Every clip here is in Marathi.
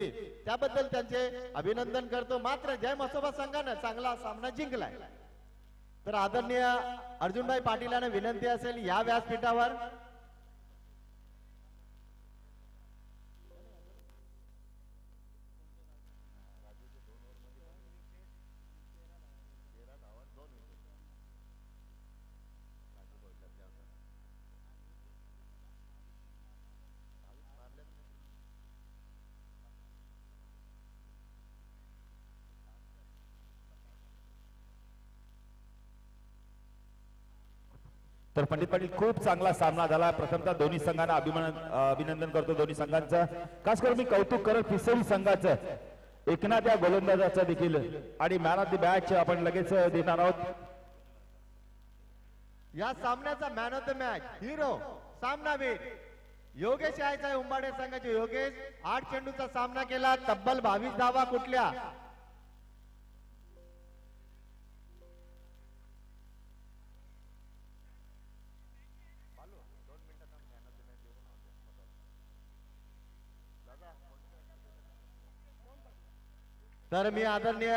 त्याबद्दल त्यांचे अभिनंदन करतो। मात्र जय मसोबा संघाने चांगला सामना जिंकलाय। तर आदरणीय अर्जुनभाई पाटील यांना विनंती असेल या व्यासपीठावर तर पंडित पाटील खूप चांगला सामना झाला। प्रथमतः दोन्ही संघांना अभिनंदन करतो दोन्ही संघांचं। खास करून मी कौतुक करत पिसोली संघाचं एकनाथ्या गोलंदाजाचं देखील आणि मॅन ऑफ द मॅच आपण लगेच देणार आहोत। या सामन्याचा man of the match hero सामनावीर योगेश आहे उंबाडे संघाचे। योगेश 8 चेंडूचा सामना केला, तब्बल 22 धावा कुठल्या। तर मी आदरणीय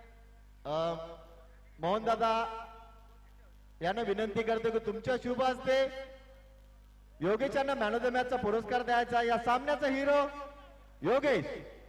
मोहन दादा यांना विनंती करतो की तुमच्या शुभ हस्ते योगेश यांना मॅन ऑफ द मॅचचा पुरस्कार द्यायचा। या सामन्याचा हिरो योगेश।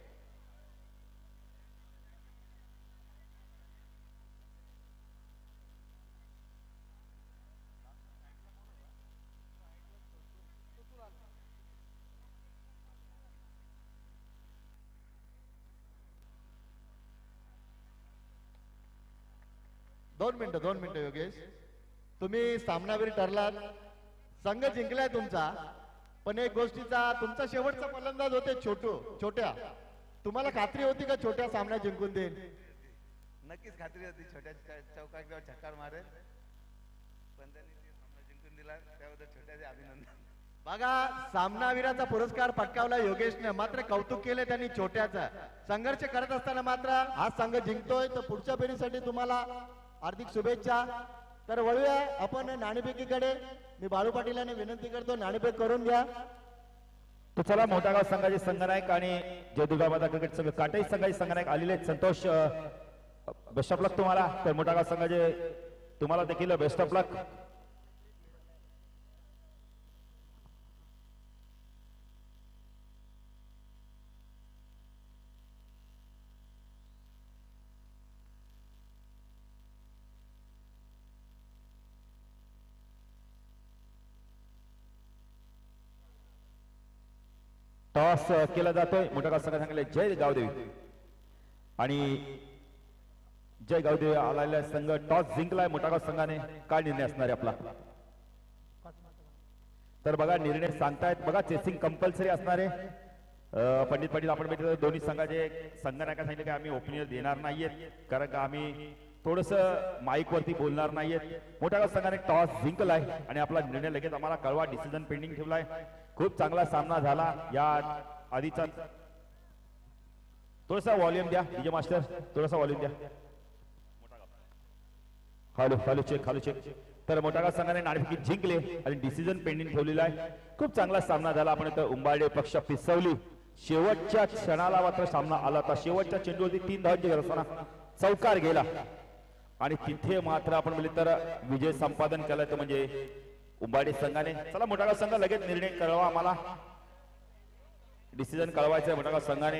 दोन मिनिटं योगेश, तुम्ही सामनावीर ठरलात, संघ जिंकलाय तुमचा, पण एक गोष्टीचा तुमचा शेवटचा फलंदाज होते छोट्या, तुम्हाला खात्री होती का छोट्या सामना जिंकून देईल? नक्कीच खात्री होती, छोट्या चौकात छक्का मारेल, पण त्यांनी सामना जिंकून दिला, त्याबद्दल छोट्याचे अभिनंदन। बघा सामनावीराचा पुरस्कार पटकावला योगेशने, मात्र कौतुक केले त्यांनी छोट्याचा। संघर्ष करत असताना मात्र हा संघ जिंकतोय, तर पुढच्या पिढीसाठी तुम्हाला हार्दिक शुभेच्छा। तर वळूया आपण नाणेफेकीकडे। मी बाळू पाटील यांना विनंती करतो नाणेफेक करून घ्या। तो चला मोठागाव संघाचे संघनायक आणि जय दुर्गा माता क्रिकेट संघ काटाई संघाचे संघनायक आलेले संतोष, बेस्ट ऑफ लक तुम्हाला। तर मोठागाव संघाचे तुम्हाला देखील बेस्ट ऑफ लक। टॉस केला जातोय, मोठागाव संघ सांगितले जय गावदेवी आणि जय गावदेवी आलेला संघ टॉस जिंकलाय। मोठागाव संघाने काय निर्णय असणार आहे आपला? तर बघा निर्णय सांगतायत, बघा चेसिंग कंपल्सरी असणार आहे। पंडित पाटील आपण भेटलो दोन्ही संघाचे संघनायका सांगितले की आम्ही ओपिनियन देणार नाहीयेत, कारण का आम्ही थोडस माईक वरती बोलणार नाहीयेत। मोठागाव संघाने टॉस जिंकलाय आणि आपला निर्णय लगेच आम्हाला कळवा, डिसिजन पेंडिंग ठेवलाय। खूप चांगला सामना झाला या आधीचा। थोडासा व्हॉल्यूम द्या डीजे मास्टर, थोडासा व्हॉल्यूम द्या। खालू चेक। तर मोठागाव संघाने नाणेफेकी जिंकले आणि डिसिजन पेंडिंग ठेवलेला आहे। खूप चांगला सामना झाला। आपण इथं उंबाडे पक्ष पिसवली, शेवटच्या क्षणाला मात्र सामना आला होता। शेवटच्या चेंडूवरती 3 धावांची गरज असताना चौकार गेला आणि तिथे मात्र आपण बोलले तर विजय संपादन केलं तर म्हणजे उंबाडे संघाने। चला मोठागाव संघ लगेच निर्णय कळवा, आम्हाला डिसिजन कळवायचं आहे मोठागाव संघाने।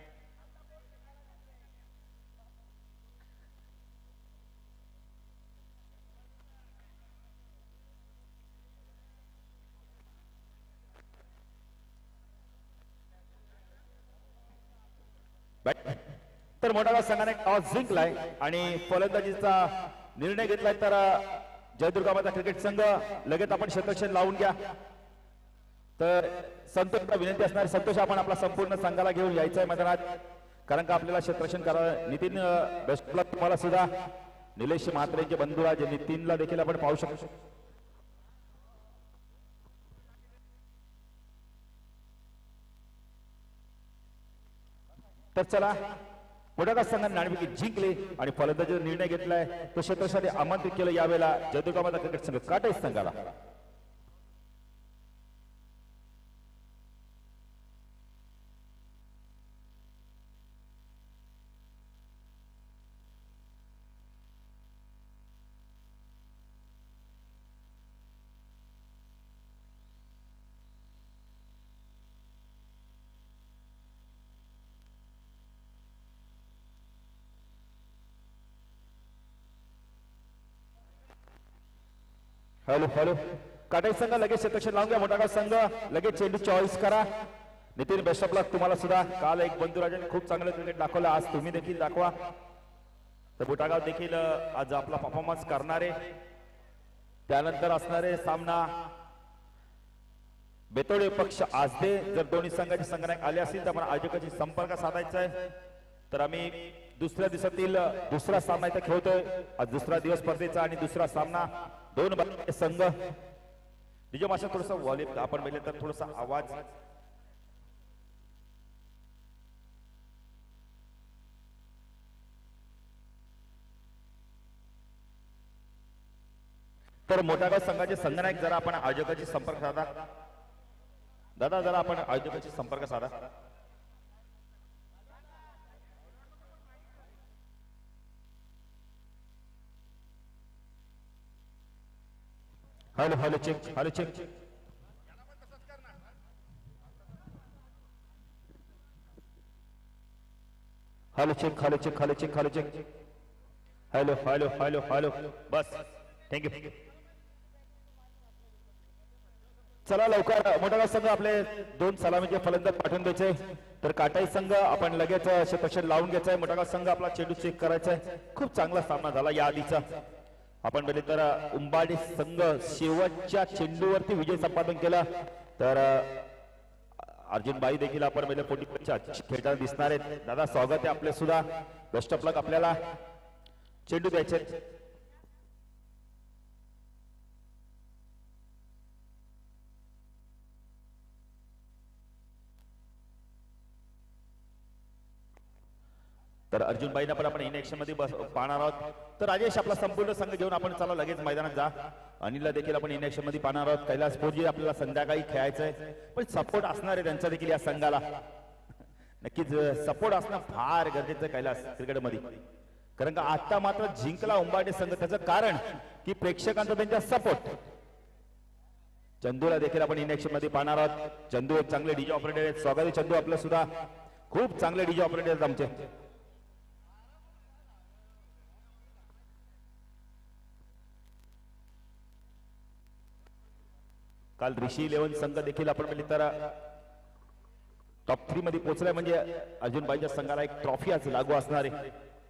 तर मोठागाव संघाने टॉस जिंकलाय आणि फलंदाजीचा निर्णय घेतलाय। तर जय दुर्गा माता क्रिकेट संघ लगेच आपण क्षेत्ररक्षण लावून घ्या। तर संतोषला विनंती असणार, संतोष आपण आपला संपूर्ण संघाला घेऊन यायचं आहे मैदानात, कारण का आपल्याला क्षेत्ररक्षण करायला। नितीन बेस्ट ऑफ लक तुम्हाला सुद्धा। निलेश म्हात्रेंचे बंधू आज नितीनला देखील आपण पाहू शकतो। तर चला मोठागाव संघाने नाणेफेकी जिंकले आणि फलंदाजीचा निर्णय घेतलाय, तो क्षेत्रासाठी आमंत्रित केलं यावेळेला जय दुर्गा माता क्रिकेट संघ काटाई संघाला। हॅलो हॅलो काटाई संघ लगेच क्षेत्रक्षण लावून घ्या. मोठागाव संघ लगेच चेंडू चॉईस करा. नितीन बेस्ट ऑफ लक तुम्हाला सुद्धा. काल एक बंधुराजाने खूप चांगलं क्रिकेट दाखवलं, आज तुम्ही देखील दाखवा. तर मोठागाव देखील आज आपला परफॉर्मन्स करणारे. त्यानंतर असणारे सामना बेतोडे पक्ष आजदे. जर दोन्ही संघाचे संघनायक आले असतील तर आपण आयोजकाशी संपर्क साधायचा आहे. तर आम्ही दुसऱ्या दिवसातील दुसरा सामना इथे खेळतोय. आज दुसरा दिवस स्पर्धेचा आणि दुसरा सामना दोन संघ. विजय माशा थोडसा व्हॉल्यूम आपण पहिले तर थोडासा आवाज. तर मोठागाव संघाचे संघनायक जरा आपण आयोजकाशी संपर्क साधा. दादा जरा आपण आयोजकाशी संपर्क साधा. Hello hello check hello check. Hello check hello check hello check hello check. Hello hello hello hello बस थँक्यू. चला लवकर मोठागाव संघ आपले दोन सलामीचे फलंदाज पाठवून द्यायचे. तर काटाई संघ आपण लगेच क्षेत्रक्षण लावून घ्यायचंय. मोठागाव संघ आपला चेंडू चेक करायचा आहे. खूप चांगला सामना झाला या आधीचा. आपण पहिले तर उंबाडी संघ शेवटच्या चेंडूवरती विजय संपादन केला. तर अर्जुन बाई देखील आपण पहिले पोटी खेळताना दिसणार आहेत. दादा स्वागत आहे आपले सुद्धा. Best of luck. आपल्याला चेंडू द्यायचे. तर अर्जुन बाईंना पण आपण इन ऍक्शन मध्ये पाहणार आहोत. तर राजेश आपला संपूर्ण संघ घेऊन आपण चला लगेच मैदानात जा. अनिलला देखील आपण इन ऍक्शन मध्ये पाहणार आहोत. कैलास फोरजी आपल्याला संध्याकाळी खेळायचंय, पण सपोर्ट असणार आहे त्यांचा देखील या संघाला. नक्कीच सपोर्ट असणं फार गरजेचं आहे कैलास क्रिकेटमध्ये. कारण का आता मात्र जिंकला उंबाडे संघ, त्याचं कारण की प्रेक्षकांचा त्यांचा सपोर्ट. चंदूला देखील आपण इन ऍक्शन मध्ये पाहणार आहोत. चंदू एक चांगले डीजे ऑपरेटर आहेत. स्वागत आहे चंदू आपलं सुद्धा. खूप चांगले डीजे ऑपरेटर आहेत आमचे. काल ऋषी 11 संघ देखील आपण पाहिले तर टॉप 3 मध्ये पोहोचलाय. म्हणजे अर्जुन बाईच्या संघाला एक ट्रॉफी आज लागू असणार आहे.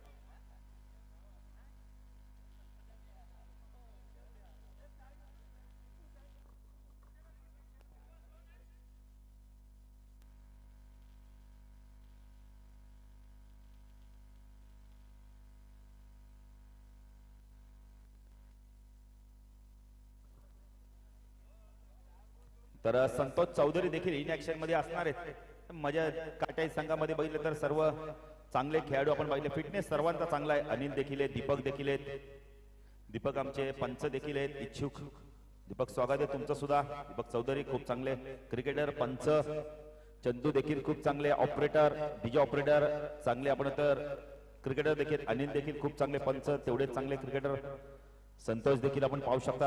तर संतोष चौधरी देखील इन ऍक्शन मध्ये असणार आहेत. माझ्या काटाई संघामध्ये बघितलं तर सर्व चांगले खेळाडू आपण बघितले. फिटनेस सर्वांचा चांगला आहे. अनिल देखील आहेत, दीपक देखील आहेत. दीपक आमचे पंच देखील आहेत इच्छुक. दीपक स्वागत आहे तुमचं सुद्धा. दीपक चौधरी खूप चांगले क्रिकेटर, पंच. चंदू देखील खूप चांगले ऑपरेटर, डीजे ऑपरेटर चांगले आपण तर क्रिकेटर देखील. अनिल देखील खूप चांगले पंच, तेवढेच चांगले क्रिकेटर. संतोष देखील आपण पाहू शकता.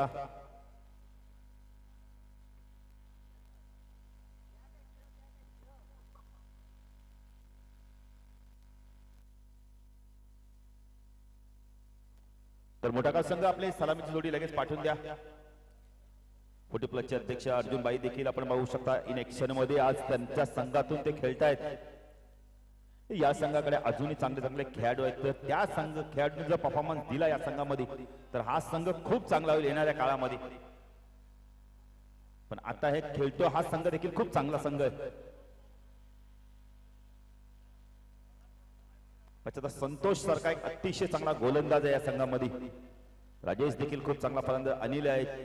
तर मोठागाव संघ आपले सलामीची जोडी लगेच पाठवून द्या. फोर्टी प्लसचे अध्यक्ष अर्जुन बाई देखील आपण पाहू शकता इन ऍक्शन मध्ये. आज त्यांच्या संघातून ते खेळतायत. या संघाकडे अजूनही चांगले चांगले खेळाडू आहेत. तर त्या संघ खेळाडूंनी जर परफॉर्मन्स दिला या संघामध्ये तर हा संघ खूप चांगला होईल येणाऱ्या काळामध्ये. पण आता हे खेळतो हा संघ देखील खूप चांगला संघ आहे. संतोष सारखा एक अतिशय चांगला गोलंदाज आहे या संघामध्ये. राजेश देखील खूप चांगला फलंदाज. अनिल आहे.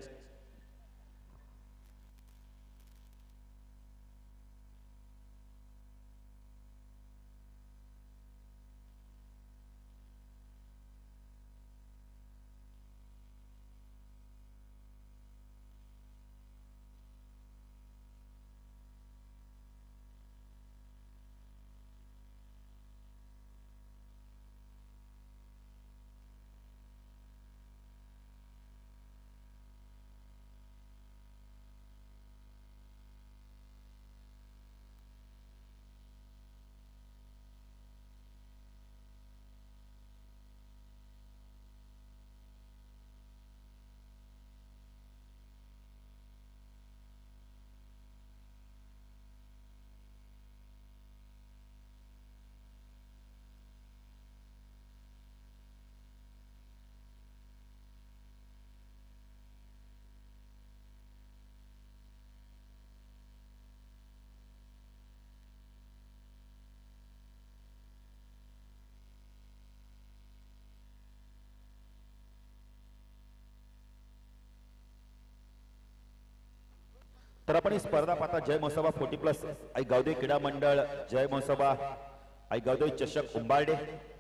तर आपण ही स्पर्धा पाहता जय महोत्सवा 40+ आई गावदेवी क्रीडा मंडळ जय महोत्सवा आई गावदेवी चषक उंबारडे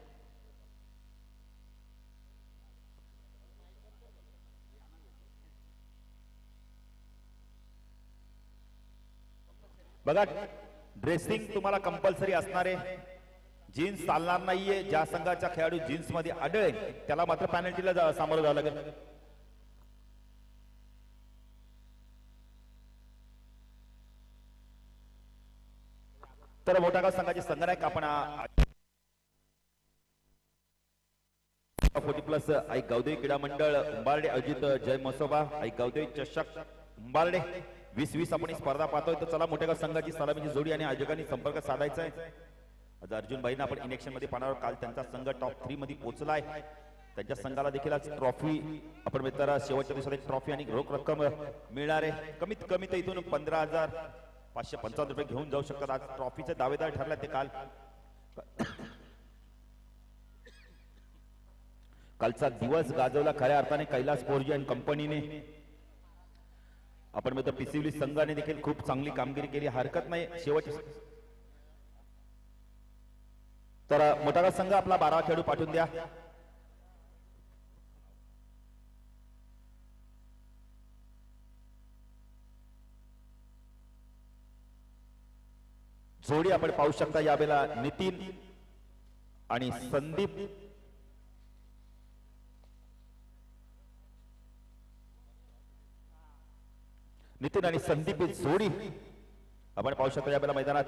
बघा ड्रेसिंग तुम्हाला कंपल्सरी असणारे जीन्स चालणार नाहीये ज्या संघाचा खेळाडू जीन्स मध्ये आढळेल त्याला मात्र पॅनल्टीला सामोरं जावं लागेल तर मोठागाव संघाचे संघनायक आपण 40+ आई गावदेवी क्रीडा मंडळ उंबारडे आयोजित जय महोत्सवा आई गावदेवी चषक उंबारडे 20-20 आपण ही स्पर्धा पाहतोय तर चला मोठ्या संघाची सलामीची जोडी आणि आयोजकांनी संपर्क साधायचा आहे आज अर्जुन भाईंना आपण इलेक्शन मध्ये पाहणार काल त्यांचा संघ टॉप 3 मध्ये पोहोचलाय त्यांच्या संघाला देखील आज ट्रॉफी आपण मित्र शेवटच्या दिवसात एक ट्रॉफी आणि रोख रक्कम मिळणार आहे कमीत कमी तर इथून 15,555 रुपये घेऊन जाऊ शकतात आज ट्रॉफीचे दावेदार ठरले ते कालचा दिवस गाजवला खऱ्या अर्थाने कैलास बोर्जे आणि कंपनीने आपण मित्र पिसिवली संघाने देखील खूप चांगली कामगिरी केली हरकत नाही शेवटच्या तर मोठागा संघ आपला 12 खेळाडू पाठवून द्या जोडी आपण पाहू शकता यावेळेला नितीन आणि संदीप नितीन आणि संदीप ही जोडी आपण पाहू शकता यावेळेला मैदानात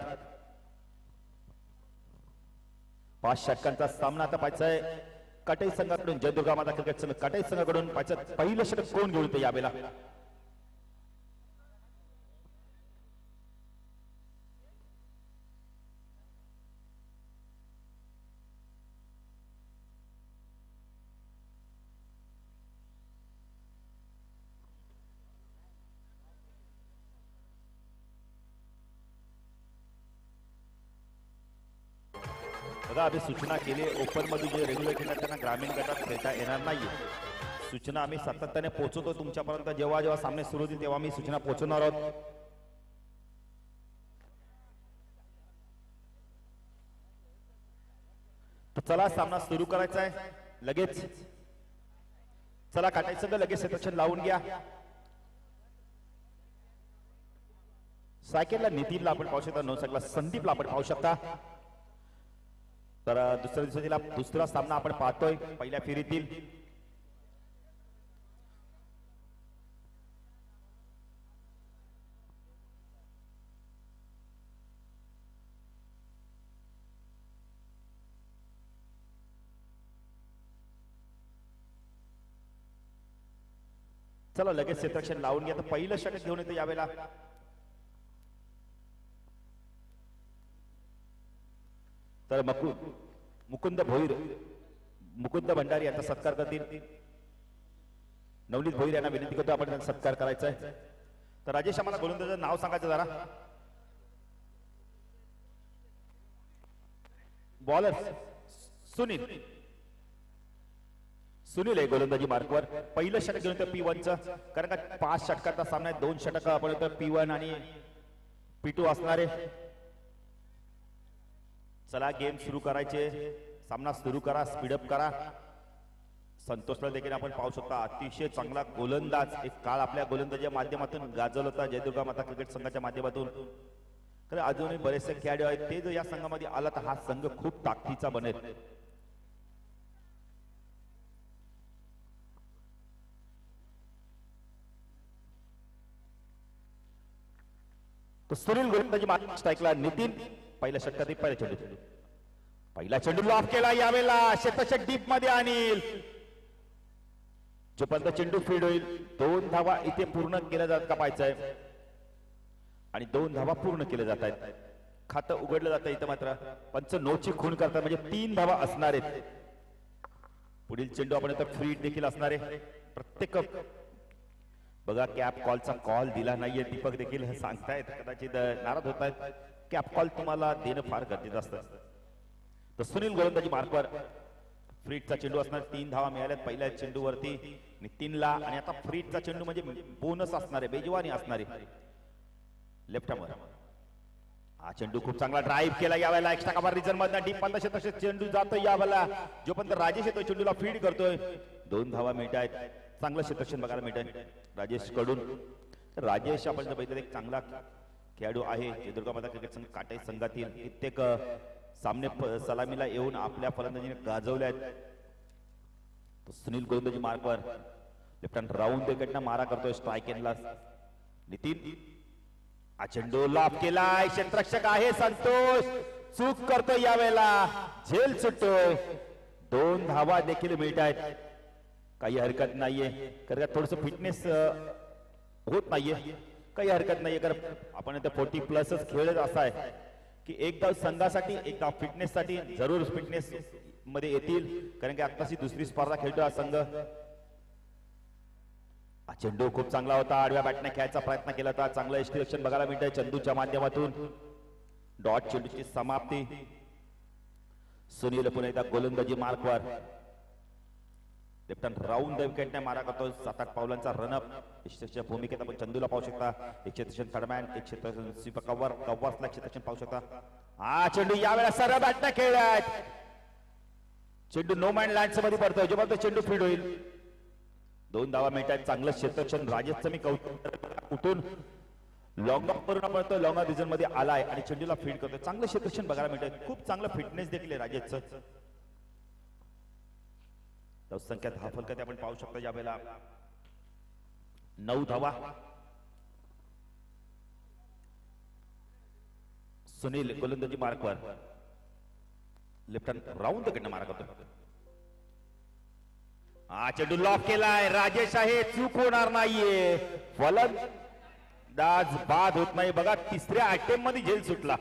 5 षटकांचा सामना आता पाहायचा आहे कटाई संघाकडून जय दुर्गा माता क्रिकेट संघ कटाई संघाकडून पाहायचं पहिलं षटक कोण घेऊन येतं यावेळेला आम्ही सूचना केली ओपन मध्ये जे रेग्युलर खेळतात त्यांना ग्रामीण गटात खेळता येणार नाहीये सूचना आम्ही सातत्याने पोहोचवतो तुमच्यापर्यंत जेव्हा जेव्हा सामने सुरू होतील तेव्हा आम्ही सूचना पोहोचवणार आहोत तर चला सामना सुरू करायचा आहे लगेच चला काटाई संघ लगेच सेक्शन लावून घ्या सायकलला नितीनला आपण पाहू शकता 9 सायकलला संदीपला आपण पाहू शकता तर दुसऱ्या दिवसाला दुसरा सामना आपण पाहतोय पहिल्या फेरीतील चला लगेच क्षेत्ररक्षण लावून घ्या तर पहिलं षटक घेऊन येतं यावेळेला तर मुकुंद भोईर मुकुंद भंडारी यांचा सत्कार करतील नवनीत भोईर यांना विनंती करतो आपण त्यांचा सत्कार करायचा आहे तर राजेश आम्हाला गोलंदाजाचं नाव सांगायचं जरा बॉलर सुनील सुनील आहे गोलंदाजी मार्कवर पहिलं षटक घेऊन येतं P1चं कारण का 5 षटकाचा सामना आहे 2 षटक आपण P1 आणि P2 असणार आहे चला गेम सुरू करायचे सामना सुरू करा स्पीडअप करा संतोषला देखील आपण पाहू शकता अतिशय चांगला गोलंदाज एक काळ आपल्या गोलंदाजीच्या माध्यमातून गाजवला होता जयदुर्गा माता क्रिकेट संघाच्या माध्यमातून तर अजूनही बरेचसे खेळाडू आहेत ते जर या संघामध्ये आला तर हा संघ खूप ताकदीचा बनेल तो सुनील गोलंदाजी मार्क स्ट्राईकला नितीन पहिल्या षटकातील पहिला चेंडू लॉफ केला यावेळेला शेताच्या डीप मध्ये आणील जोपर्यंत चेंडू फीड होईल 2 धावा इथे पूर्ण केल्या जात का पाहायचंय आणि 2 धावा पूर्ण केल्या जात आहेत खातं उघडलं जातं इथं मात्र पंच 9 ची खूण करतात म्हणजे 3 धावा असणार आहेत पुढील चेंडू आपण आता फ्री देखील असणार आहे प्रत्येक बघा कॅप कॉलचा कॉल दिला नाहीये दीपक देखील हे सांगतायत कदाचित नाराज होत आहेत कॅप कॉल तुम्हाला देणं फार गरजेचं असतं तर सुनील गोलंदाजी मार्कवर फ्रीटचा चेंडू असणार 3 धावा मिळाल्यात पहिल्या चेंडूवरती नितीनला आणि आता फ्रीटचा चेंडू म्हणजे बोनस असणार आहे बेजवानी असणार आहे लेफ्ट आर्मवर. हा चेंडू खूप चांगला ड्राईव्ह केला यावेळेला एक्स्ट्रा कव्हर रिजन मधनं डीप मध्ये तसे चेंडू जातोय यावेळेला. जोपर्यंत राजेश येतोय चेंडूला फीड करतोय. 2 धावा मिळत आहेत. चांगलं क्षेत्ररक्षण बघायला मिळतंय राजेश कडून. राजेश आपण जर बघितलं एक चांगला खेळाडू आहे. जयदुर्गामाता क्रिकेट संघ काटाई संघातील कित्येक सामने सलामीला येऊन आपल्या फलंदाजीने गाजवले आहेत. सुनील गोलंदाजी मार्कवर लेफ्ट हँड राऊंड विकेटनं मारा करतोय स्ट्राइक एंडला नितीन. हा चेंडू लॉफ केलाय. क्षेत्ररक्षक आहे संतोष. चूक करतोय यावेळेला. झेल सुटतोय. 2 धावा देखील मिळत आहेत. काही हरकत नाहीये कारण थोडस फिटनेस होत नाहीये. काही हरकत नाहीये कारण आपण आता 40+ खेळत असा आहे की एक धाव संघासाठी एक धाव फिटनेस साठी जरूर फिटनेस मध्ये येतील कारण की आताची दुसरी स्पर्धा खेळतो हा संघ. हा चेंडू खूप चांगला होता. आडव्या बॅटने खेळायचा प्रयत्न केला होता. चांगलं एक्स्ट्रीक्शन बघायला मिळतंय चंदूच्या माध्यमातून. डॉट चेंडूची समाप्ती. सुनील पुन्हा एकदा गोलंदाजी मार्कवर लेफ्ट हँड राऊंड विकेटने मारा करतो. 7-8 पावलांचा रनअप. यशस्वीच्या भूमिकेत आपण चंदूला पाहू शकता. एक क्षेत्ररक्षण थर्डमॅन एक क्षेत्ररक्षण स्वीप कव्हर्सला क्षेत्ररक्षण पाहू शकता. हा चेंडू यावेळेला सरळ बॅटने खेळलाय. चेंडू नो मॅन लँड मध्ये पडतोय. जेव्हा चेंडू फीड होईल 2 धावा मिळतात. चांगलं क्षेत्ररक्षण राजेशचं मी कौतुक. उठून लॉंग ऑफ करून आपण लॉंग ऑफ रिजन मध्ये आलाय आणि चेंडूला फीड करतोय. चांगलं क्षेत्ररक्षण बघायला मिळतंय. खूप चांगलं फिटनेस देखील आहे राजेशचं. संख्या 10 फलकात आपण पाहू शकतो यावेळेला 9 धावा. सुनील गोलंदाजी मार्कवर लेफ्ट हँड राऊंड कडनं मारा करतो. हा चेंडू लॉक केलाय. राजेश आहे. चूक होणार नाहीये. फलंदाज बाद होत नाही बघा. तिसऱ्या अटेम्प्ट मध्ये झेल सुटला.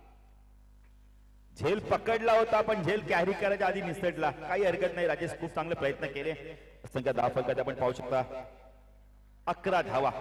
झेल पकडला होता पण झेल कॅरी करायच्या आधी निसटला. काही हरकत नाही. राजेश खूप चांगले प्रयत्न केले. संख्या 10 फलकात आपण पाहू शकता 11 धावा.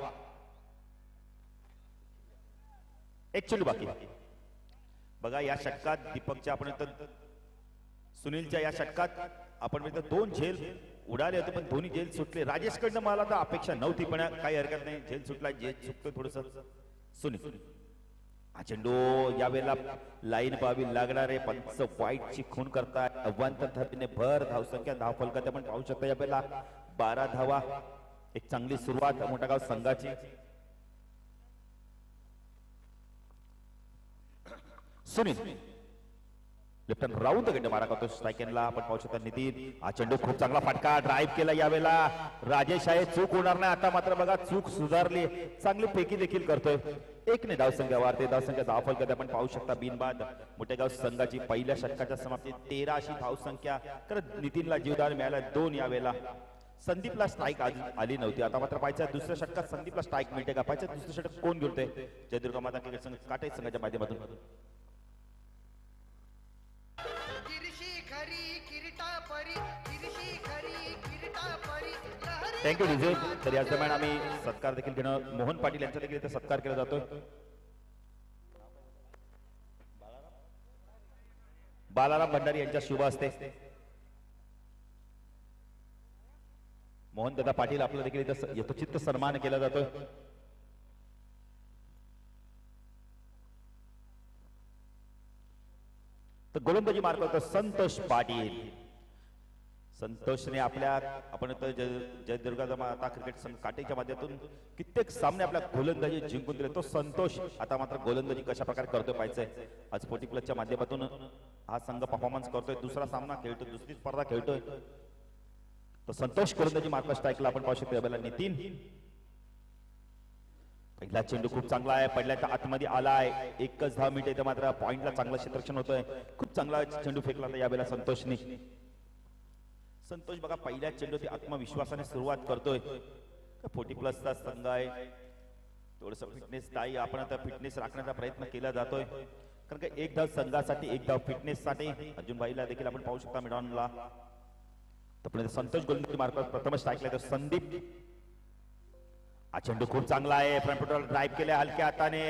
एक चेंडू बाकी बघा. या षटकात दीपकच्या आपण सुनीलच्या या षटकात आपण 2 झेल उडाले होते पण दोन्ही झेल सुटले. राजेशकडनं मला तर अपेक्षा नव्हती पण काही हरकत नाही. झेल सुटला. झेल सुटतो थोडस सुनील. हा चेंडू यावेळेला लाईन पाहावी लागणारे पंच वाईटची खून करताय. अव्वांतर धावेने भर धावसंख्या 10 फलकात आपण पाहू शकता यावेळेला 12 धावा. एक चांगली सुरुवात मोठागाव संघाची. सुनील लेफ्ट हँड राऊंड कडे मारा करतो स्ट्राइक एंडला आपण पाहू शकता नितीन. हा चेंडू खूप चांगला फटका ड्राईव्ह केला यावेळेला. राजेश आहे. चूक होणार नाही. आता मात्र बघा चूक सुधारली. चांगली फेकी देखील करतोय. 1 धावसंख्या वाढते. धावसंख्या 10 फलकात आपण पाहू शकता बिनबाद. मोठेगाव संघाची पहिल्या षटकाच्या समाप्तीत 13 अशी धावसंख्या. तर नितीनला जीवदान मिळाला 2 यावेळेला. संदीपला स्ट्राईक आली नव्हती. आता मात्र पाहायचं दुसऱ्या षटकात संदीपला स्ट्राईक मिळते का. पाहायचं दुसरं षटक कोण घेतोय. जयदुर्गामाता क्रिकेट संघ काटाई संघाच्या माध्यमातून. Thank you DJ. तर याच दरम्यान आम्ही सत्कार देखील घेणं. मोहन पाटील यांचा देखील इथे सत्कार केला जातोय. बालाराम भंडारी यांच्या शुभ हस्ते मोहन दादा पाटील आपला देखील इथं यथोचित सन्मान केला जातोय. तर गोलंदाजी मार्क करतो संतोष पाटील. संतोषने आपल्या आपण जयदुर्गा माता क्रिकेट संघ काटेच्या माध्यमातून कित्येक सामने आपल्या गोलंदाजी जिंकून दिले. तो संतोष आता मात्र गोलंदाजी कशा प्रकारे करतोय पाहायचंय. आज 40+ माध्यमातून हा संघ परफॉर्मन्स करतोय. दुसरा सामना खेळतोय. दुसरी स्पर्धा खेळतोय. तो संतोष गोलंदाजी मार्क स्ट्राईकला आपण पाहू शकतो. नितीन पहिला चेंडू खूप चांगला आहे. पडल्याच्या आतमध्ये आलाय. 1च धाव मिळते. इथे मात्र पॉइंटला चांगलं क्षेत्ररक्षण होतंय. खूप चांगला चेंडू फेकला होता यावेळेला संतोषने. संतोष बघा पहिल्या चेंडूची आत्मविश्वासाने सुरुवात करतोय. 40+ संघ आहे. थोडस फिटनेस नाही. आपण आता फिटनेस राखण्याचा प्रयत्न केला जातोय कारण का 1 धाव संघासाठी 1 धाव फिटनेस साठी. अर्जुन भाईला देखील आपण पाहू शकता मिडॉनला. तर संतोष गोलंदाजी मार्क प्रथम स्ट्राईकला. तर संदीप हा चेंडू खूप चांगला आहे. फ्रंट फुटबॉल ड्राईव्ह केल्या हलक्या हाताने.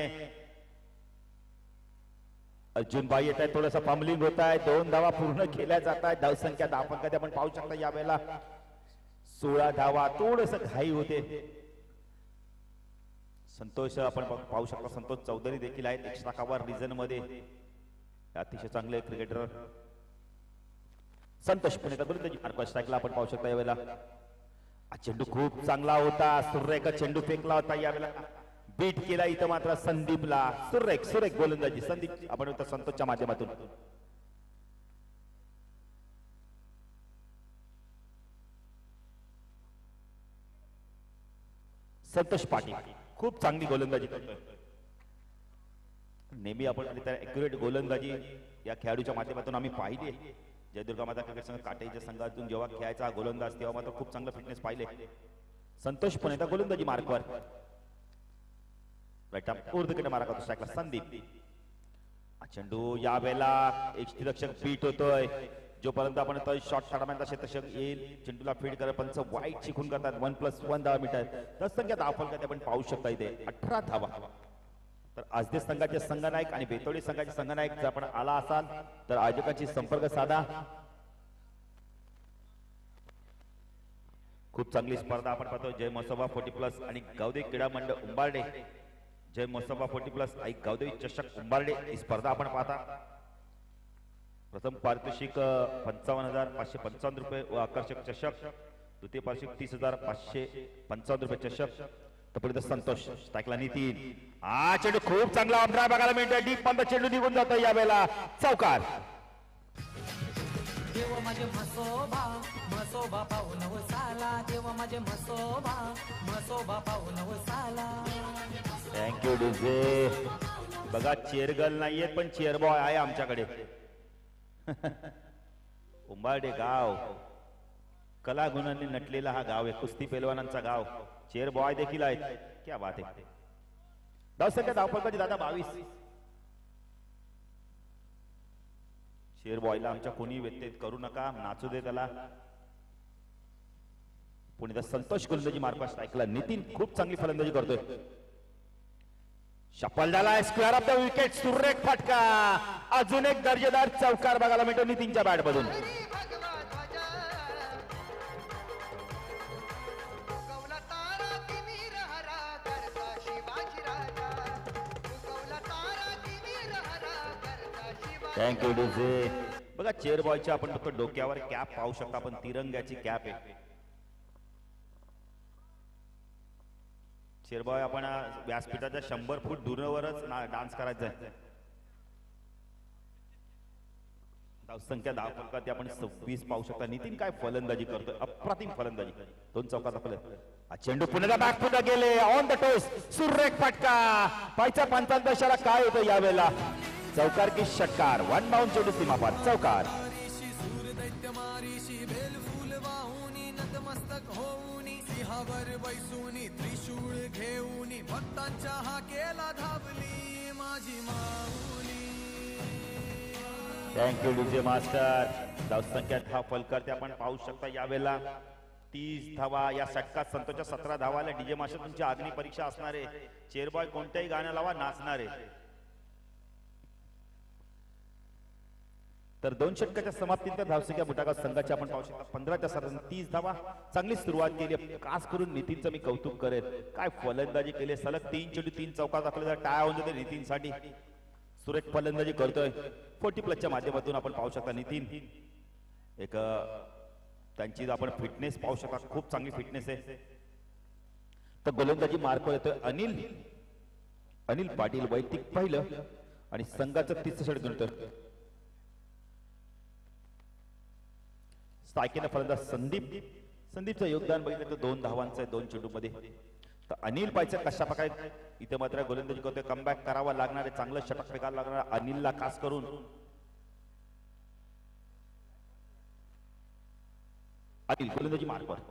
अर्जुन भाई येत आहे. थोडंसं फंबलिंग होत आहे. 2 धावा पूर्ण केल्या जात आहेत. धावसंख्या 10 फलकात आपण पाहू शकता यावेळेला 16 धावा. थोडस घाई होते. संतोष आपण पाहू शकता, संतोष चौधरी देखील आहेत एक्स्ट्रा कव्हर रिजन मध्ये, अतिशय चांगले क्रिकेटर संतोष पुणेकर गोलंदाजी मार्क स्ट्राईकला आपण पाहू शकता यावेळेला. चेंडू खूप चांगला होता, सुरेख चेंडू फेकला होता यावेळेला, बीट केला इथं मात्र संदीपला. सुरेख सुरेख गोलंदाजी संदीप आपण संतोषच्या माध्यमातून. संतोष पाटील खूप चांगली गोलंदाजी करतोय. नेहमी आपण ॲक्युरेट गोलंदाजी या खेळाडूच्या माध्यमातून आम्ही पाहिली. जयदुर्गा माता क्रिकेट संघ काटाईच्या संघातून जेव्हा खेळायचा गोलंदाज तेव्हा मात्र खूप चांगलं फिटनेस पाहिले. संतोष पण येतात गोलंदाजी मार्कवर. राईट आर्म उर्ध मारा करतो स्ट्राईकला संदीप. चेंडू या वेळेला एक क्षेत्ररक्षक बीट होतोय. जोपर्यंत आपण शॉर्ट काढायचा क्षेत्ररक्षक येईल चेंडूला फीड करत पंच वाईट शिकून करतात. 1+1 10 मीटर तत्संख्या धावफलकात आपण पाहू शकता इथे 18 धावा. तर आजदे संघाचे संघनायक आणि बेतोडी संघाचे संघनायक जर आपण आला असाल तर आयोजकांची संपर्क साधा. खूप चांगली स्पर्धा आपण पाहतो. जय महोत्सवा 40+ आणि गावदेवी क्रीडा मंडळ उंबारडे. जय महोत्सवा 40+ आई गावदेवी चषक उंबारडे ही स्पर्धा आपण पाहता. प्रथम पारितोषिक 55,555 रुपये व आकर्षक चषक. द्वितीय पारितोषिक 30,555 रुपये चषक. तोपर्यंत संतोष स्ट्राईकला नितीन. चेंडू खूप चांगला अंतराळ बघायला मिळतोय. डीप पंत चेंडू निघून जातो यावेळेला चौकार. देव माझे म्हसोबा म्हसोबा पाहून वसाला. देव माझे म्हसोबा म्हसोबा पाहून वसाला. Thank you DJ. बघा चेअरगर्ल नाहीये पण चेअर बॉय आहे आमच्याकडे. उंबारडे गाव कला गुणांनी नटलेला हा गाव आहे. कुस्ती पेलवानांचा गाव. चेअर बॉय देखील आहेत. क्या बात आहे. धावसंख्या धावफलकाची दादा 22. चेअर बॉयला आमच्या कोणी व्यत्यय करू नका, नाचू दे त्याला. पुणे संतोष गोलंदाजी मार्क स्ट्राईकला. नितीन खूप चांगली फलंदाजी करतोय. शपल झाला स्क्वेअर ऑफ द विकेट. सुरेख फटका. अजून एक दर्जेदार चौकार बघायला मिळतो नितीनच्या बॅट मधून. Thank you DJ. बघा चेअर बॉयच्या आपण फक्त डोक्यावर कॅप पाहू शकता आपण. तिरंग्याची कॅप आहे. चेअर बॉय आपण व्यासपीठाच्या 100 फूट दूरवरच डान्स करायचा आहे. धावसंख्या धावफलकात आपण 26 पाहू शकता. नितीन काय फलंदाजी करतोय. अप्रतिम फलंदाजी. 2 चौकाचा फलक. चेंडू पुण्याला बॅक फुट गेले. On the toes. सुरेख फटका. पायच्या 55 काय होतं यावेळेला. चौकार की षटकार. 1 बाउंड चेंडू सीमापार चौकार. बैसूनी त्रिशूळ घेऊनी भक्तांच्या हाकेला धावली माझी माऊली. Thank you DJ master. धावसंख्या धावफलकर ते आपण पाहू शकता यावेळेला 30 धावा. या षटकात संतोषच्या 17 धावाला. डीजे मास्टर तुमची अग्नी परीक्षा असणार आहे. चेअर बॉय कोणत्याही गाणं लावा नाचणार आहे. तर 2 षटकाच्या समाप्तीनंतर धावसंख्या मोठागाव संघाची आपण पाहू शकता 15च्या साधारण 30 धावा. चांगली सुरुवात केली. खास करून नितीनचं मी कौतुक करेन. काय फलंदाजी केली. सलग 3 चेंडू 3 चौकात आपल्याला टाळा होऊन जाते नितीनसाठी. सुरेख फलंदाजी करतोय. 40+ माध्यमातून आपण पाहू शकता नितीन. एक त्यांची आपण फिटनेस पाहू शकता. खूप चांगली फिटनेस आहे. तर गोलंदाजी मार्कवर येतोय अनिल पाटील. वैयक्तिक पहिलं आणि संघाचं 30 षटक गणतोय. स्ट्रायकीनं फलंदाज संदीपचं योगदान बघितलं तर 2 धावांचं आहे 2 चेंडू मध्ये. तर अनिल पायचं कशा प्रकारे इथे मात्र गोलंदाजी करतोय. कमबॅक करावा लागणार आहे. चांगलं षटक फेकायला लागणार अनिलला खास करून. अनिल गोलंदाजी मार्कवर.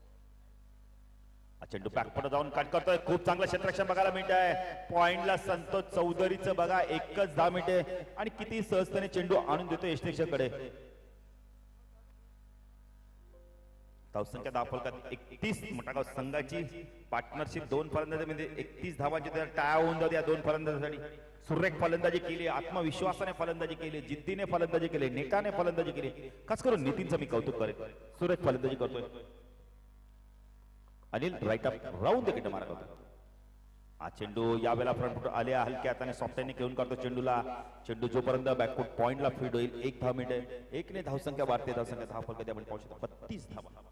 चेंडू बॅकपट जाऊन कट करतोय. खूप चांगलं क्षेत्ररक्षण बघायला मिळत आहे. पॉइंटला संतोष चौधरीचं बघा 1च धाव मिळते आणि किती सहजतेने चेंडू आणून देतोय यष्टेक्षकडे. धावसंख्या धावफलकात 31. मोठागाव संघाची पार्टनरशिप 2 फलंदाजांमध्ये 31 धावांची टाळा होऊन जाऊ या 2 फलंदाजांसाठी. सुरेख फलंदाजी केली. आत्मविश्वासाने फलंदाजी केली. जिद्दीने फलंदाजी केली. नेटाने फलंदाजी केली. खास करून नितीनचं मी कौतुक करेन. सुरेख फलंदाजी करतोय. Anil right up round wicket मारा करतो. हा चेंडू यावेळेला फ्रंट फुट आले हलक्या हाताने सॉफ्टने घेऊन काढतो चेंडूला. चेंडू जोपर्यंत बॅकफुट पॉइंटला फीड होईल 1 धाव मिळते. 1 ने धावसंख्या वाढते. धावसंख्या धाव फलकात आपण पाहू शकतो 32 धावा.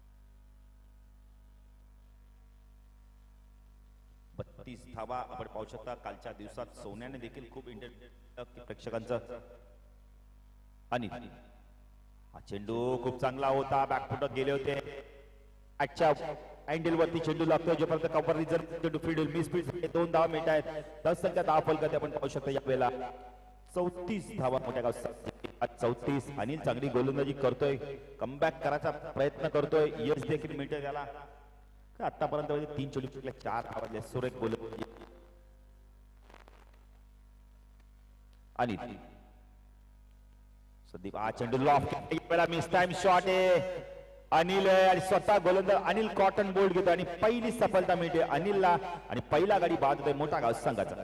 32 धावा आपण पाहू शकता. कालच्या दिवसात सोन्याने देखील खूप प्रेक्षकांचं. आणि हा चेंडू खूप चांगला होता. बॅकफुटत गेले होते. आजच्या अँडल वरती चेंडू लागतोय. जोपर्यंत कव्हर जर चेंडू फील्ड मिस फील्ड 2 धावा मिळत आहेत. धावसंख्या धाव फलकात आपण पाहू शकतो यावेळेला 34 धावा मोठ्या 34. अनिल चांगली गोलंदाजी करतोय. कमबॅक करायचा प्रयत्न करतोय. यश देखील मिळतोय त्याला. आतापर्यंत 3 चेंडू 4 धावा सुरेख गोलंदाजी. आणि संदीप हा चेंडू लॉफ्ट मिस टाइम शॉट आहे. अनिल आणि स्वतः गोलंदाज अनिल कॉटन बोल्ड घेतो आणि पहिली सफलता मिळते अनिलला. आणि पहिला गाडी बाद होते मोठा गाव संघाचा.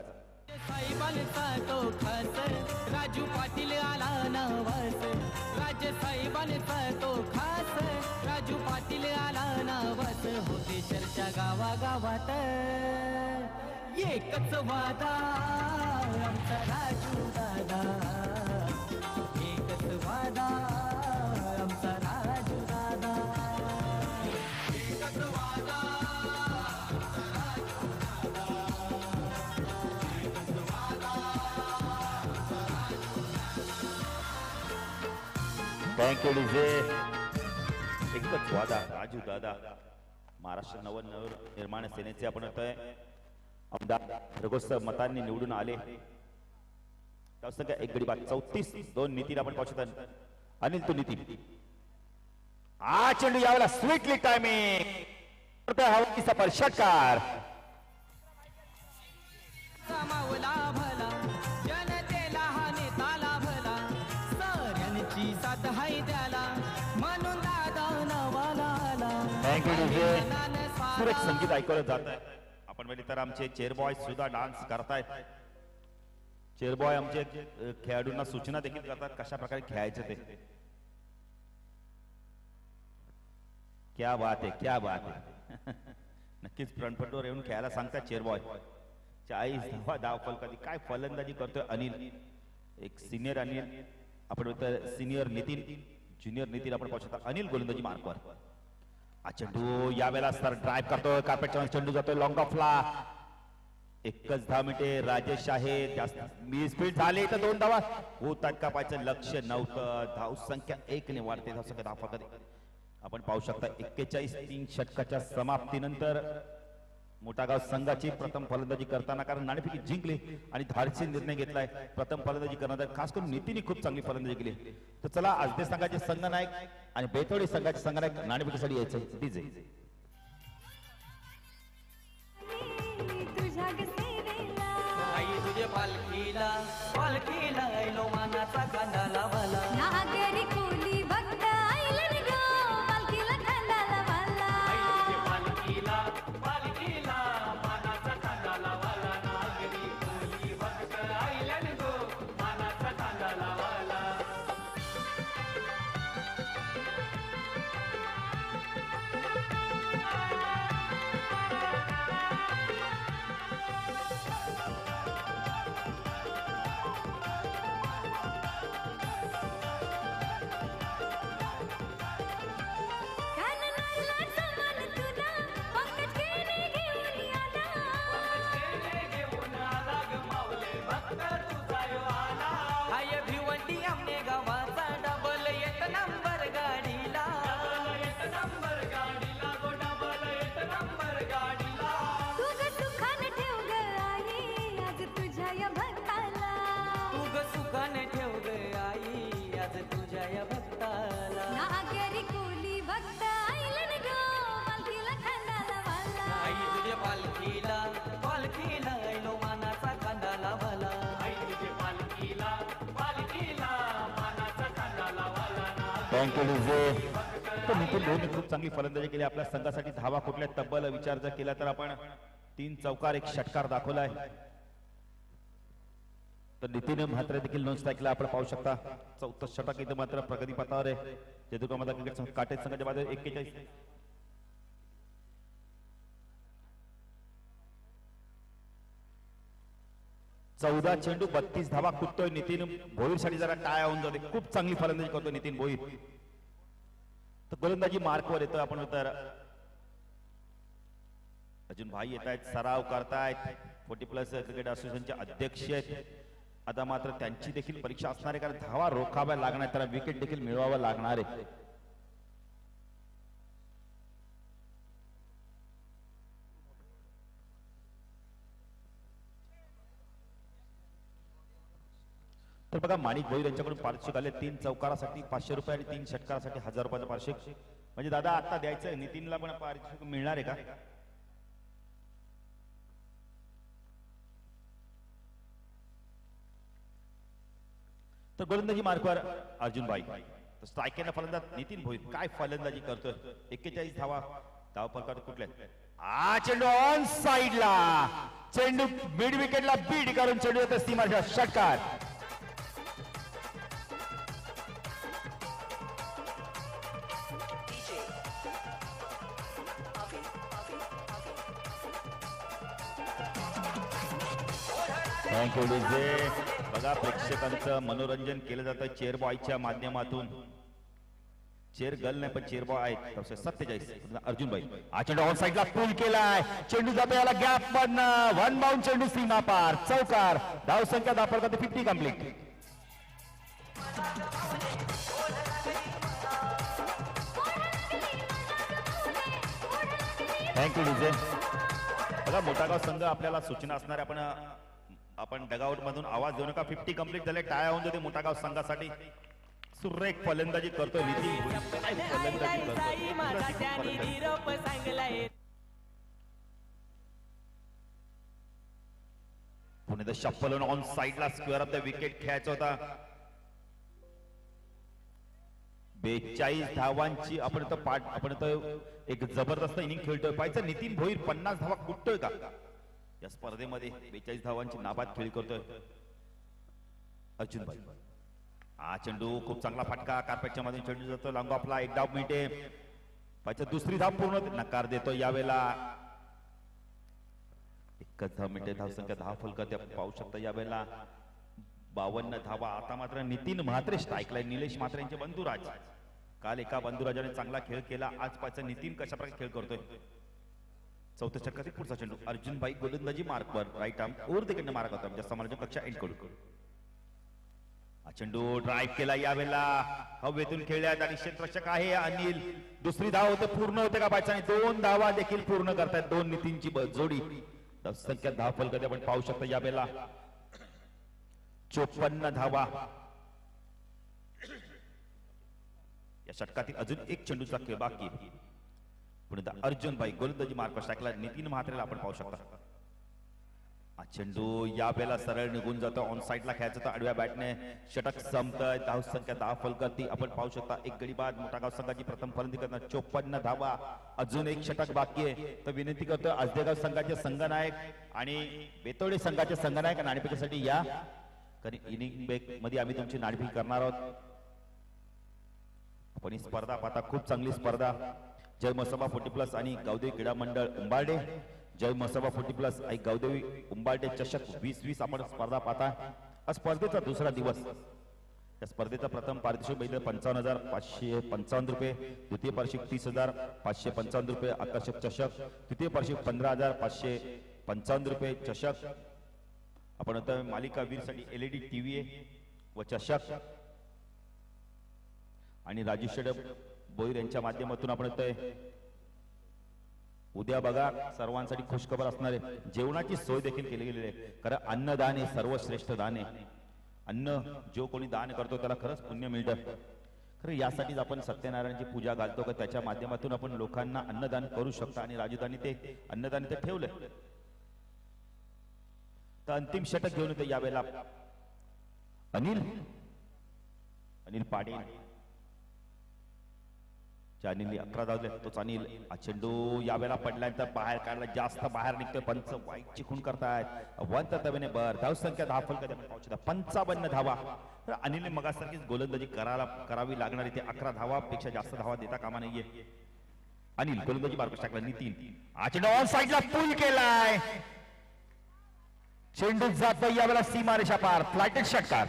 राजू पाटील आला नवस. राजे साहेबांचा तो खास. राजू पाटील आला नवस. होते चर्चा गावागावात. एकच वादा आमचा राजू दादा. एकच वादा आमचा राजू दादा. एकच वादा आमचा राजू दादा. एकच वादा आमचा राजू दादा. Thank you DJ. एकच वादा राजू दादा. महाराष्ट्र नवनिर्माण सेनेचे आपण आमदार रघुस्त मतांनी निवडून आले. धावसंख्या 1 गडी बाद 34. 2 नितीन आपण पाहू शकता. अनिल तो नितीन. हा चेंडू यावेळेला स्वीटली टायमिंग हवा सफर षटकार. कमावला भला जनतेला हा नेता लाभला. साऱ्यांची साथ हाय त्याला म्हणून दादा नवाला आला. Thank you DJ. सुरेख संगीत ऐकवलं जात आहे. आपण म्हणजे तर आमचे चेअरबॉय सुद्धा डान्स करतायत. चेअरबॉय आमचे खेळाडूंना सूचना देखील करतात कशा प्रकारे खेळायचे ते. क्या बात आहे क्या बात आहे. नक्कीच फ्रंटफुटवर येऊन खेळायला सांगतात चेअरबॉय. 40 धावा धाव फलकाची काय फलंदाजी करतोय अनिल. एक सिनियर अनिल आपण सिनियर नितीन ज्युनियर नितीन आपण पाहू शकता. अनिल गोलंदाजी मार्कवर. हा चेंडू यावेळेला सर ड्राईव्ह करतोय. कार्पेटच्या चेंडू जातोय लॉंग ऑफला. एकच धाव मिळते. राजेश आहे जास्त मिस फील्ड झाले तर 2 धावा होतात का पाहिजे लक्ष नव्हतं. धाव संख्या 1 ने वाढते. धाव संख्या धाव फलकात आपण पाहू शकता 41-3 षटकाच्या समाप्तीनंतर मोठागाव संघाची प्रथम फलंदाजी करताना कारण नाणेफेकी जिंकली आणि धाडसी निर्णय घेतलाय प्रथम फलंदाजी करणार. खास करून नितीने खूप चांगली फलंदाजी केली. तर चला आजदे संघाचे संघनायक आणि बेतोडी संघाचे संघनायक नाणेफेकीसाठी यायचे डीजे. आई तुझे पालखीला पालखीला लो मानाचा कांदा लावला. नागरी कोली भक्त आईलन गो पालखीला कांदा लावला. आई तुझे पालखीला पालखीला मानाचा कांदा लावला. नागरी कोली भक्त आईलन गो मानाचा कांदा लावला. Thank you DJ. तर नितीन भाऊने खूप चांगली फलंदाजी केली. आपल्या संघासाठी धावा कुठल्या तब्बल विचार जर केला तर आपण 3 चौकार 1 षटकार दाखवलाय. तर नितीन मात्र देखील नॉन स्ट्राईकला आपण पाहू शकता. 4थं षटक इथं मात्र प्रगती पथावर आहे. जयदुर्गामाता क्रिकेट संघ काटे संघाच्या बाजूला 41. 14 चेंडू 32 धावा कुदतोय नितीन भोईर साठी जरा टाळ्या होऊन जाते. खूप चांगली फलंदाजी करतो नितीन भोईर. तर गोलंदाजी मार्कवर येतोय आपण. तर अजून भाई येत आहेत, सराव करतायत. 40+ क्रिकेट असोसिएशनचे अध्यक्ष आहेत. आता मात्र त्यांची देखील परीक्षा असणार आहे, कारण धावा रोखाव्या लागणार, त्याला विकेट देखील मिळवावं लागणार आहे. तर बघा माणिक भोईर यांच्याकडून पारितोषिक आले 3 चौकारासाठी 500 रुपये आणि 3 षटकारासाठी 1000 रुपयाचं पारितोषिक. म्हणजे दादा आता द्यायचं नितीनला पण पारितोषिक मिळणार आहे का? तर गोलंदाजी मार्कवर अर्जुन भाई. तर स्ट्रायकेनं फलंदाज नितीन भोईर काय फलंदाजी करतोय. 41 धावा धावफलकात कुठल्या. हा चेंडू ऑन साइडला, चेंडू मिड विकेटला बीड करून चेंडू येतो सीमाच्या षटकार. Thank you DJ. बघा प्रेक्षकांचं मनोरंजन केलं जातं चेअर बॉयच्या माध्यमातून. चेअर गर्ल नाही पण चेअर बॉय आहेत. 47 अर्जुन भाई. हा चेंडू ऑन साइडला पूल केलाय, चेंडू जातो याला गॅप मधनं, 1 बाउंड चेंडू सीमा पार, चौकार. धाव संख्या दाखल 50 कंप्लीट. Thank you DJ. बघा मोठागाव संघ आपल्याला सूचना असणार आहे. आपण डगआउट मधून आवाज देऊ नका. 50 कंप्लीट झाले, टाळ्या होऊन जाते मोठागाव संघासाठी. सुरेख फलंदाजी करतोय Nitin. Pune the shuffle on साइडला स्क्वेअर ऑफ द विकेट खेळायचा होता. 42 धावांची आपण तर एक जबरदस्त इनिंग खेळतोय. पाहिजे नितीन भोईर 50 धावा कुठतोय का या स्पर्धेमध्ये. 42 धावांची नाबाद खेळी करतोय अर्जुन भाई. हा चेंडू खूप चांगला फटका, कार्पेटच्या मध्ये चेंडू जातो लांब. आपला 1 डाव मिळते. पाहिजे दुसरी धाव पूर्ण नकार देतो यावेळेला. 1 धाव मिळते. धाव संख्या 10 फलकात पाहू शकता यावेळेला 52 धावा. आता मात्र नितीन म्हात्रे स्ट्राईकला. निलेश म्हात्रे यांचे बंधुराज. काल एका बंधुराजाने चांगला खेळ केला. आज पाहिजे नितीन कशा प्रकारे खेळ करतोय. 4थ्या षटकातील पुढचा चेंडू अर्जुन भाई गोलंदाजी मार्कवर. Right arm over the mark होता. म्हणजे समालोचक कक्षा एंड करू. हा चेंडू ड्राईव्ह केला यावेळेला हवेतून खेळल्यात आणि क्षेत्ररक्षक आहे अनिल. दुसरी धाव होते पूर्ण होते का पाहिजे. 2 धावा देखील पूर्ण करतायत 2 नितीनची जोडी. संख्या 10 फलकात आपण पाहू शकता यावेळेला 54 धावा. या षटकातील अजून 1 चेंडूचा खेळ बाकी. पुढे अर्जुन भाई गोलंदाजी मार्कवर टाकला. नितीन म्हात्रेला आपण पाहू शकता. हा चेंडू यावेळेला सरळ निघून जातो. ऑन साइडला खेळायचं तर आडव्या बॅटने षटक संपतंय. धाव संख्या 10 फलकात आपण पाहू शकता. 1 गडी बाद. मोठागाव संघाची प्रथम फलंदाजी करणार. 54 धावा. अजून 1 षटक बाकी आहे. तर विनंती करतो आजदेगाव संघाचे संघनायक आणि बेतोडे संघाचे संघनायक नाणेफेकीसाठी या. कारण इनिंग ब्रेक मध्ये आम्ही तुमची नाणेफेकी करणार आहोत. आपण ही स्पर्धा पाहता खूप चांगली स्पर्धा. जय म्हसोबा 40+ आणि गावदेवी क्रीडा मंडळ उंबारडे. जय म्हसोबा 40+ आणि गावदेवी उंबारडे चषक 2020 आपण स्पर्धा पाहता. आज स्पर्धेचा दुसरा दिवस. या स्पर्धेचा प्रथम पारितोषिक 55,555 रुपये. द्वितीय पारितोषिक 30,555 रुपये. आकर्षक चषक. तृतीय पारितोषिक 15,555 रुपये. चषक आपण आता मालिका वीरसाठी LED TV व चषक आणि राजू शेडप भोईर यांच्या माध्यमातून आपण उद्या बघा सर्वांसाठी खुशखबर असणार आहे. जेवणाची सोय देखील केली गेलेली आहे. कारण अन्नदान हे सर्वश्रेष्ठ दान आहे. अन्न जो कोणी दान करतो त्याला खरंच पुण्य मिळतं. खरं यासाठीच आपण सत्यनारायणची पूजा घालतो का त्याच्या माध्यमातून आपण लोकांना अन्नदान करू शकतो. आणि राजूदानी ते अन्नदान ते ठेवलंय. तर अंतिम षटक घेऊन येतो यावेळेला अनिल पाटील. अनिल 11 धावले. तोच अनिल. हा चेंडू यावेळेला पडल्यानंतर बाहेर काढला. जास्त बाहेर निघतोय. पंच वाईट चिखून करतायत. वंत तवेने बर. धाव संख्या 10 फलकात 55 धावा. तर अनिलने मगासारखीच गोलंदाजी करावी लागणार. इथे 11 धावापेक्षा जास्त धावा देता कामा नाहीये. अनिल गोलंदाजी मार्ग टाकला. नितीन हा चेंडू ऑन साइडला पूल केलाय. चेंडू जातो यावेळेला सीमारेषा पार. फ्लायटेड षटकार.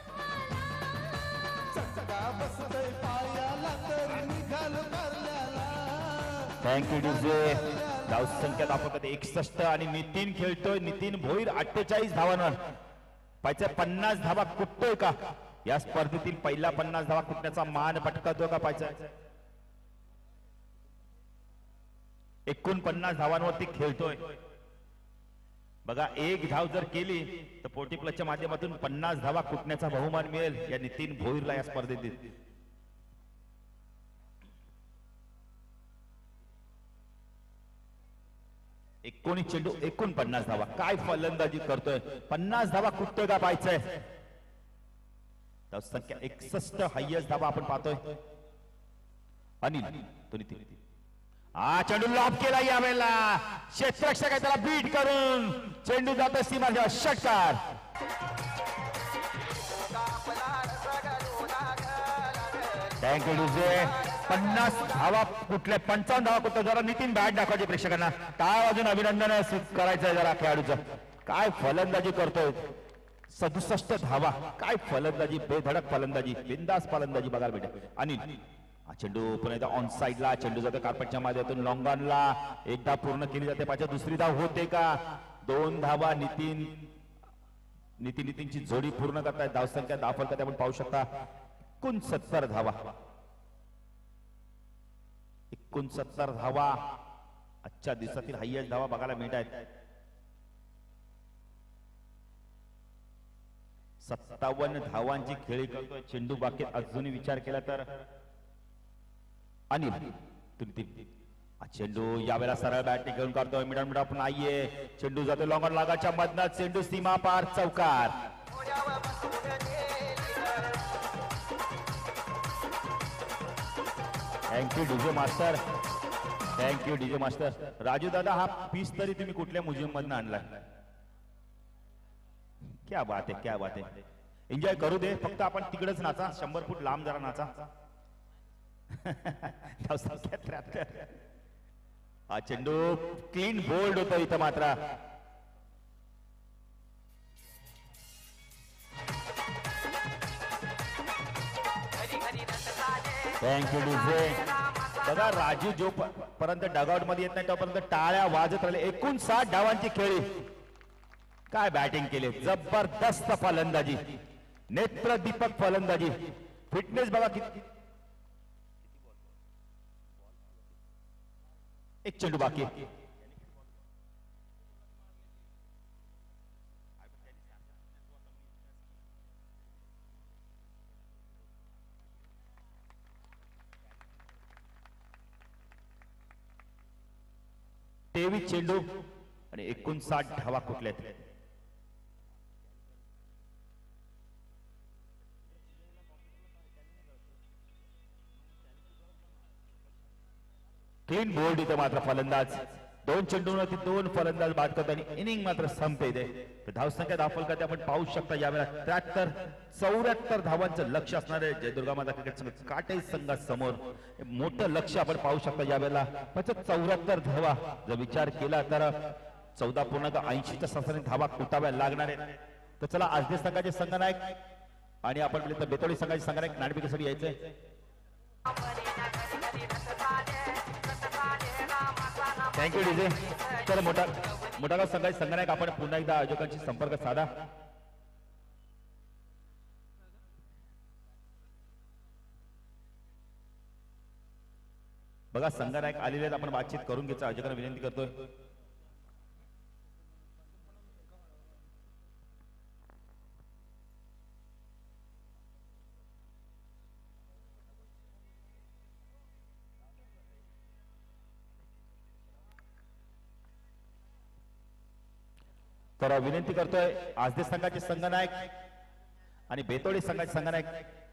Thank you DJ. धाव संख्या दाखवतात 61 आणि नितीन खेळतोय. नितीन भोईर 48 धावांवर पाहिजे 50 धावा कुठतोय का? या स्पर्धेतील पहिला 50 धावा कुठण्याचा मान पटकावतो का पाहिजे? 49 धावांवरती खेळतोय. बघा एक धाव जर केली तर 40 प्लसच्या माध्यमातून 50 धावा कुठण्याचा बहुमान मिळेल या नितीन भोईरला या स्पर्धेतील. एकोणीस चेंडू 49 धावा. काय फलंदाजी करतोय. 50 धावा कुठतोय का पाहायचंय. संख्या 61 हायस्ट धावा आपण पाहतोय. अनिल तो नितीन. हा चेंडू लॉब केला यावेळेला. क्षेत्ररक्षक आहे त्याला बीट करून चेंडू जातो सीमारेषा. षटकार. Thank you DJ. 50 धावा कुठल्या 55 धावा कुठं. जरा नितीन बॅट दाखवायचे प्रेक्षकांना. काय अजून अभिनंदन करायचंय जरा खेळाडूचं. काय फलंदाजी करतोय. 67 धावा. काय फलंदाजी. बेधडक फलंदाजी. बिंदास फलंदाजी बघायला भेटेल. आणि चेंडू पुन्हा एकदा ऑन साइडला. चेंडू जातो कार्पेटच्या माध्यमातून लॉंग ऑनला. एकदा पूर्ण केली जाते. पाहिजे दुसरी धाव होते का. 2 धावा नितीनची जोडी पूर्ण करतायत. धावसंख्या दाखल करते आपण पाहू शकता. 69 धावा. 69 धावा आजच्या दिवसातील हायस्ट धावा बघायला मिळत आहेत. 57 धावांची खेळी करतोय चेंडू. बाकी अजूनही विचार केला तर अनिल चेंडू यावेळेला सरळ बॅट घेऊन काढतोय. मिडल मिडल पण नाहीये. चेंडू जातो लॉंग ऑन लागाच्या मधनं. चेंडू सीमा पार. चौकार. Thank you DJ master. Thank you DJ master. Raju दादा हा पीस तरी तुम्ही कुठल्या म्युझियम मधनं आणलाय. क्या बात आहे. क्या बात आहे. एन्जॉय करू दे. फक्त आपण तिकडेच नाचा. 100 फूट लांब जरा नाचा. हा चेंडू क्लीन बोल्ड होतो इथं मात्र. Thank you DJ. बघा राजू जोपर्यंत डगआउट मध्ये येत नाही तोपर्यंत टाळ्या वाजत राहिले. 59 धावांची खेळी. काय बॅटिंग केली. जबरदस्त फलंदाजी. नेत्रदीपक फलंदाजी. फिटनेस बघा किती. एक चेंडू बाकी. तेवीस चेंडू आणि 59 धावा कुठल्यात. क्लीन बोल्ड इथं मात्र फलंदाज. 2 चेंडूवरती 2 फलंदाज बाद करतो आणि इनिंग मात्र संपते दे. धावसंख्या दाखल करते आपण पाहू शकता. यावेळेला 73-74 धावांचं लक्ष असणार आहे जयदुर्गा माता क्रिकेट संघ काटाई संघासमोर. मोठं लक्ष आपण पाहू शकता यावेळेला. 74 धावा जर विचार केला तर 14.80च्या सरासरी धावा कुटाव्या लागणार आहेत. तर चला आजदे संघाचे संघनायक आणि आपण बेतोडी संघाचे संघनायक नाणेफेकीसाठी यायचंय. Thank you DJ. तर मोठागाव संघाचे संघनायक आपण पुन्हा एकदा आयोजकांशी संपर्क साधा. बघा संघनायक आलेले आहेत. आपण बातचीत करून घ्यायचं आयोजकांना विनंती करतोय. तर विनंती करतोय आजदे संघाचे संघनायक आणि बेतोडी संघाचे संघनायक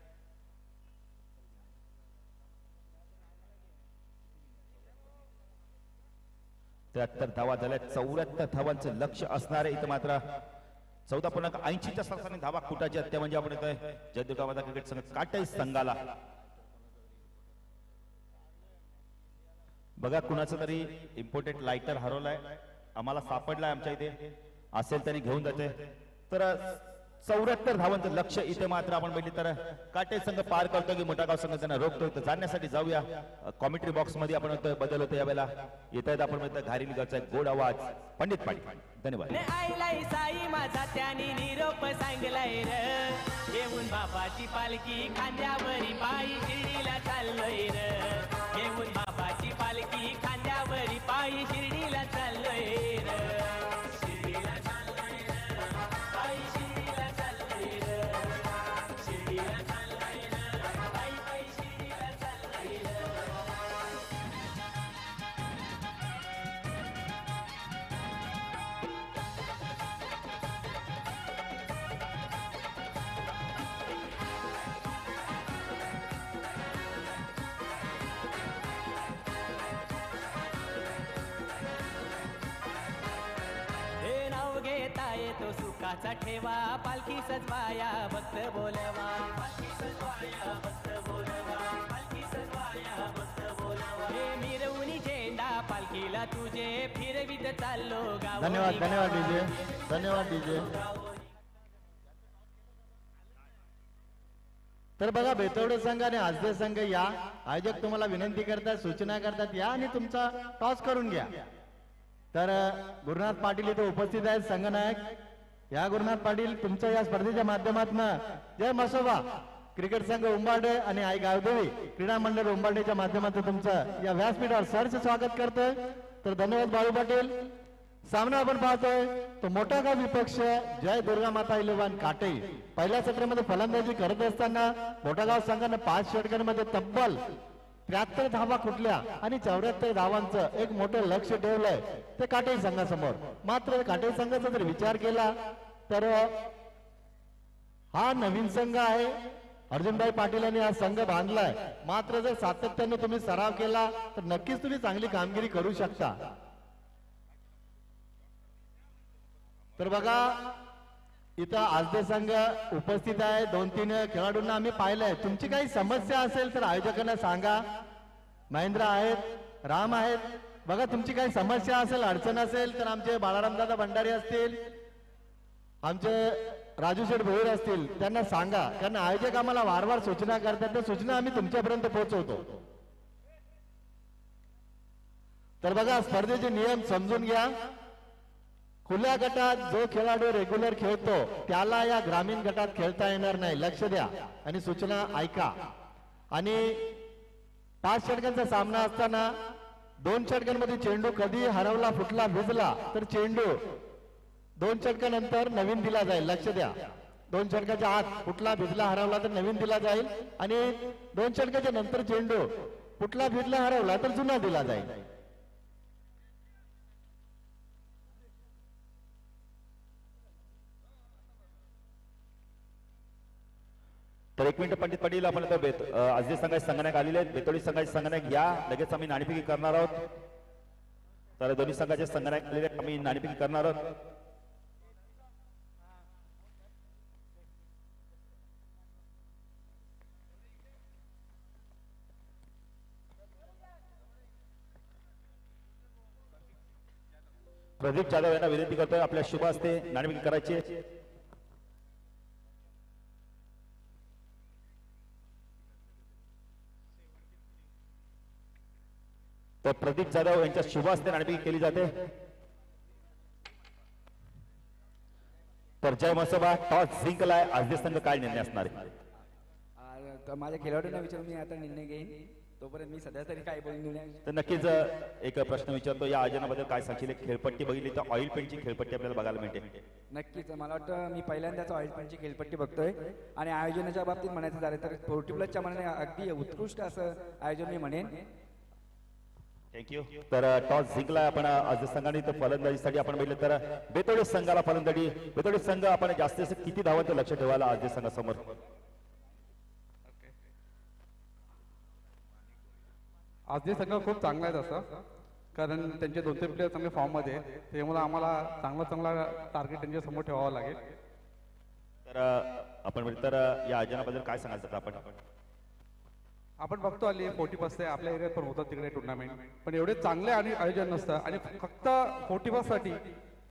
73 धावा झाल्या. 74 धावांचं लक्ष असणार आहे इथं मात्र. 14.80च्या सरासरी धावा कुटाच्या त्या म्हणजे आपण येतोय जयदुर्गा माता क्रिकेट संघ काटाई संघाला. बघा कुणाचं तरी इम्पोर्टेड लाइटर हरवलाय. आम्हाला सापडलाय आमच्या इथे. असेल त्यांनी घेऊन जाते. तर 74 धावांचं लक्ष इथे मात्र आपण बघितलं तर काटे संघ पार करतो की मोठागाव संघ त्यांना रोखतोय. तर जाण्यासाठी जाऊया कॉमेंट्री बॉक्स मध्ये आपण बदल होतो यावेळेला. येत आहेत आपण म्हणतो घारी निघायचा गोड आवाज पंडित पाटील. धन्यवाद. आईलाई साई माझा त्याने निरोप सांगलाय र घेऊन बाबाची पालखी खांद्यावरी पायी शिर्डीला चाललोय र घेऊन बाबाची पालखी खांद्यावरी पायी शिर्डीला चाललोय र शिर्डीला चाललोय र पायी शिर्डीला चाललोय र शिर्डीला चाललोय र पायी पायी शिर्डीला चाललोय र. हे नाव घेता येतो सुखाचा ठेवा पालखी सजवाया भक्त बोलवा पालखी सजवाया भक्त बोलवा पालखी सजवाया भक्त बोलवा हे मिरवणी झेंडा पालखीला तुझे फिरवित चाललो गाव. धन्यवाद धन्यवाद डीजे. धन्यवाद डीजे. तर बघा बेतवडे संघ आणि आजदे संघ या आयोजक तुम्हाला विनंती करतात सूचना करतात या आणि तुमचा टॉस करून घ्या. तर गुरुनाथ पाटील इथे उपस्थित आहेत संघनायक. या गुरुनाथ पाटील तुमच्या या स्पर्धेच्या माध्यमातून जय म्हसोबा क्रिकेट संघ उंबारडे आणि आई गावदेवी क्रीडा मंडळ उंबारडेच्या माध्यमातून तुमचं या व्यासपीठावर सरचे स्वागत करतोय. तर धन्यवाद बाळू पाटील. सामना आपण पाहतोय तो मोठागाव विपक्ष जय दुर्गा माता इलेव्हन काटे. पहिल्या सत्रामध्ये फलंदाजी करत असताना मोठागाव संघानं 5 षटकांमध्ये तब्बल 73 धावा कुठल्या आणि 74 धावांचं एक मोठं लक्ष ठेवलंय ते काटे संघासमोर. मात्र काटे संघाचा जर विचार केला तर हा नवीन संघ आहे. अर्जुनभाई पाटील यांनी हा संघ बांधलाय. मात्र जर सातत्याने तुम्ही सराव केला तर नक्कीच तुम्ही चांगली कामगिरी करू शकता. तर बघा इथं आजदे संघ उपस्थित आहे. 2-3 खेळाडूंना आम्ही पाहिलंय. तुमची काही समस्या असेल तर आयोजकांना सांगा. महेंद्र आहेत, राम आहेत. बघा तुमची काही समस्या असेल अडचण असेल तर आमचे बाळारामदादा भंडारी असतील आमचे राजू शेठ भोईर असतील त्यांना सांगा. कारण आयोजक आम्हाला वारंवार सूचना करतात त्या सूचना आम्ही तुमच्यापर्यंत पोहोचवतो. तर बघा स्पर्धेचे नियम समजून घ्या. खुल्या गटात जो खेळाडू रेग्युलर खेळतो त्याला या ग्रामीण गटात खेळता येणार नाही. लक्ष द्या आणि सूचना ऐका. आणि 5 षटकांचा सामना असताना 2 षटकांमध्ये चेंडू कधी हरवला फुटला भिजला तर चेंडू 2 षटकानंतर नवीन दिला जाईल. लक्ष द्या. 2 षटकाच्या आत फुटला भिजला हरवला तर नवीन दिला जाईल आणि 2 षटकाच्या नंतर चेंडू फुटला भिजला हरवला तर जुना दिला जाईल. तर 1 मिनिट पंडित पाटील आपण आजचे संघाचे संघनायक आलेले आहेत. बेतोडी संघाचे संघनायक या लगेच आम्ही नाणेफेकी करणार आहोत. तर दोन्ही संघाचे संघनायक आलेले आहेत आम्ही नाणेफेकी करणार आहोत. प्रदीप जाधव यांना विनंती करतोय आपल्या शुभ हस्ते नाणेफेकी करायची. तर प्रदीप जाधव यांच्या शुभ हस्ते नाणेफेकी केली जाते. तर जय म्हसोबा टॉस जिंकलाय. आजचे संघ काय निर्णय असणार आहे? तर माझ्या खेळाडूंना विचारून मी आता निर्णय घेईन. तोपर्यंत मी सध्या तरी काय बोलून तर नक्कीच एक प्रश्न विचारतो. या आयोजनाबद्दल काय सांगशील? खेळपट्टी बघितली तर ऑइल पेंटची खेळपट्टी आपल्याला बघायला मिळते. नक्कीच मला वाटतं मी पहिल्यांदाच ऑइल पेंटची खेळपट्टी बघतोय. आणि आयोजनाच्या बाबतीत म्हणायचं झालं तर 40 प्लसच्या मनाने अगदी उत्कृष्ट असं आयोजन मी म्हणेन. थँक्यू. तर टॉस जिंकलाय आपण आज संघाने. तर फलंदाजीसाठी आपण बघितलं तर बेतोडे संघाला फलंदाजी. बेतोडे संघ आपण जास्तीत जास्त किती धावांचं लक्ष ठेवायला आज संघासमोर? आजचे संघ खूप चांगला आहे तसं, कारण त्यांचे 2-3 प्लेयर चांगले फॉर्म मध्ये आहेत. त्यामुळे आम्हाला चांगला टार्गेट त्यांच्या समोर ठेवावं लागेल. तर आपण तर या आयोजनाबद्दल काय सांगायचं आपण बघतो आली 40 आहे आपल्या एरियात पण होतात तिकडे टुर्नामेंट, पण एवढे चांगले आणि आयोजन नसतं आणि फक्त 40 साठी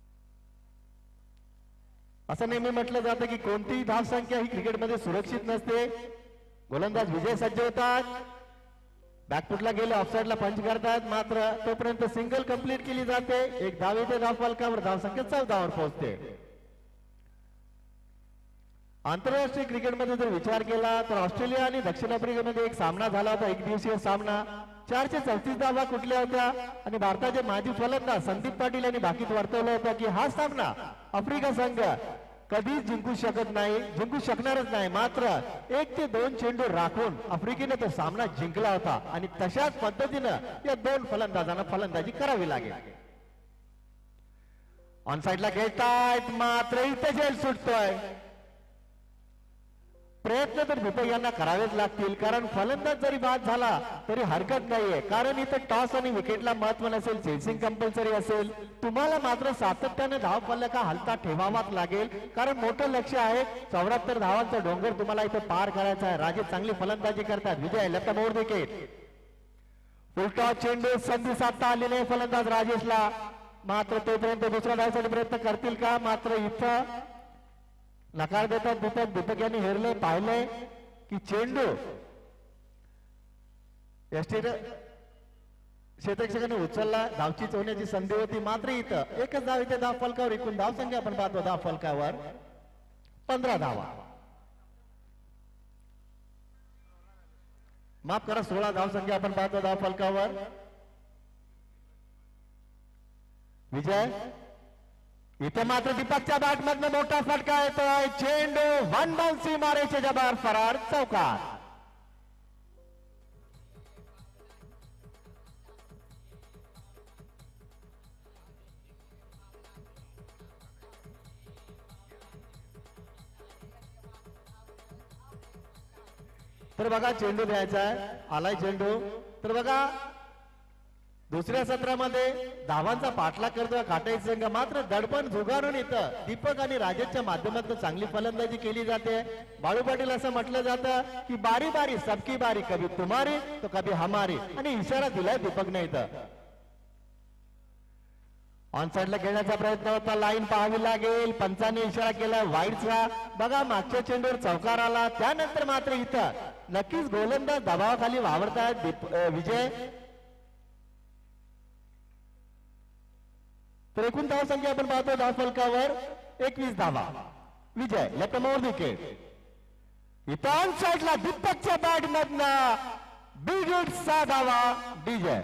असं नेहमी म्हटलं जातं की कोणतीही धावसंख्या ही क्रिकेटमध्ये सुरक्षित नसते. गोलंदाज विजय सज्ज होतात, बॅकफुटला गेले, ऑफसाईडला पंच करतात, मात्र तोपर्यंत सिंगल कंप्लीट केली जाते. एक धाव येते धाव फलकावर, धावसंख्या 14 वर पोहोचते. आंतरराष्ट्रीय क्रिकेटमध्ये जर विचार केला तर ऑस्ट्रेलिया आणि दक्षिण आफ्रिकेमध्ये एक सामना झाला होता, एक दिवसीय सामना. 434 धावा कुठल्या होत्या आणि भारताचे माजी फलंदाज संदीप पाटील यांनी बाकीत वर्तवलं होतं की हा सामना आफ्रिका संघ कधीच जिंकू शकत नाही, जिंकू शकणारच नाही. मात्र 1 ते 2 चेंडू राखून आफ्रिकेने तो सामना जिंकला होता आणि तशाच पद्धतीनं या 2 फलंदाजांना फलंदाजी करावी लागेल. ऑन साइडला खेळतायत, मात्र इथे झेल सुटतोय. प्रयत्न तर दीपक यांना करावेच लागतील, कारण फलंदाज जरी बाद झाला तरी हरकत नाहीये, कारण इथं टॉस आणि विकेटला महत्व नसेल, चेसिंग कंपल्सरी असेल. तुम्हाला मात्र सातत्याने धाव फलक हलता ठेवावाच लागेल, कारण मोठं लक्ष आहे. 74 धावांचा डोंगर तुम्हाला इथं पार करायचा आहे. राजे चांगली फलंदाजी करतात. विजय लेफ्ट मोड विकेट, उलटा चेंडू, संधी साधता आली नाही फलंदाज राजेशला, मात्र तोपर्यंत दुसऱ्या धावासाठी प्रयत्न करतील का, मात्र इथं नकार देतात दीपक. दीपक यांनी हेरले, पाहिलंय की चेंडू क्षेत्ररक्षकाने उचलला, धावचीच होण्याची संधी होती, मात्र इथं एकच धाव, इथे धाव फलकावर एकूण धाव संख्या आपण पाहतो धाव फलकावर 15 धावा, माफ करा 16 धाव संख्या आपण पाहतो धाव फलकावर. विजय, इथे मात्र दीपकच्या बॅट मधनं मोठा फटका येतोय. चेंडू वन बाउन्सी मारायचे जबार फरार चौकार. तर बघा चेंडू द्यायचा आहे, आलाय चेंडू. तर बघा दुसऱ्या सत्रामध्ये धावांचा पाठलाग करतोय काटाई संघ, मात्र दडपण झुगारून इथं दीपक आणि राजेशच्या माध्यमातून चांगली फलंदाजी केली जाते. बाळू पाटील असं म्हटलं जातं की बारी बारी सबकी बारी, कभी तुम्हारी तो कभी हमारी, आणि इशारा दिलाय दीपकने इथं. ऑन साइडला खेळण्याचा प्रयत्न होता, लाईन पाहावी लागेल, पंचाने इशारा केला वाईडचा. बघा मागच्या चेंडूवर चौकार आला, त्यानंतर मात्र इथं नक्कीच गोलंदाज दबावाखाली वावरतायत विजय. तर एकूण धाव संख्या आपण पाहतो धाव फलकावर 21 धावा. विजय लेफ्ट मोर विकेट, इथं ऑन साइडला दीपकच्या बॅट मधनं बिग हिट 6 धावा विजय.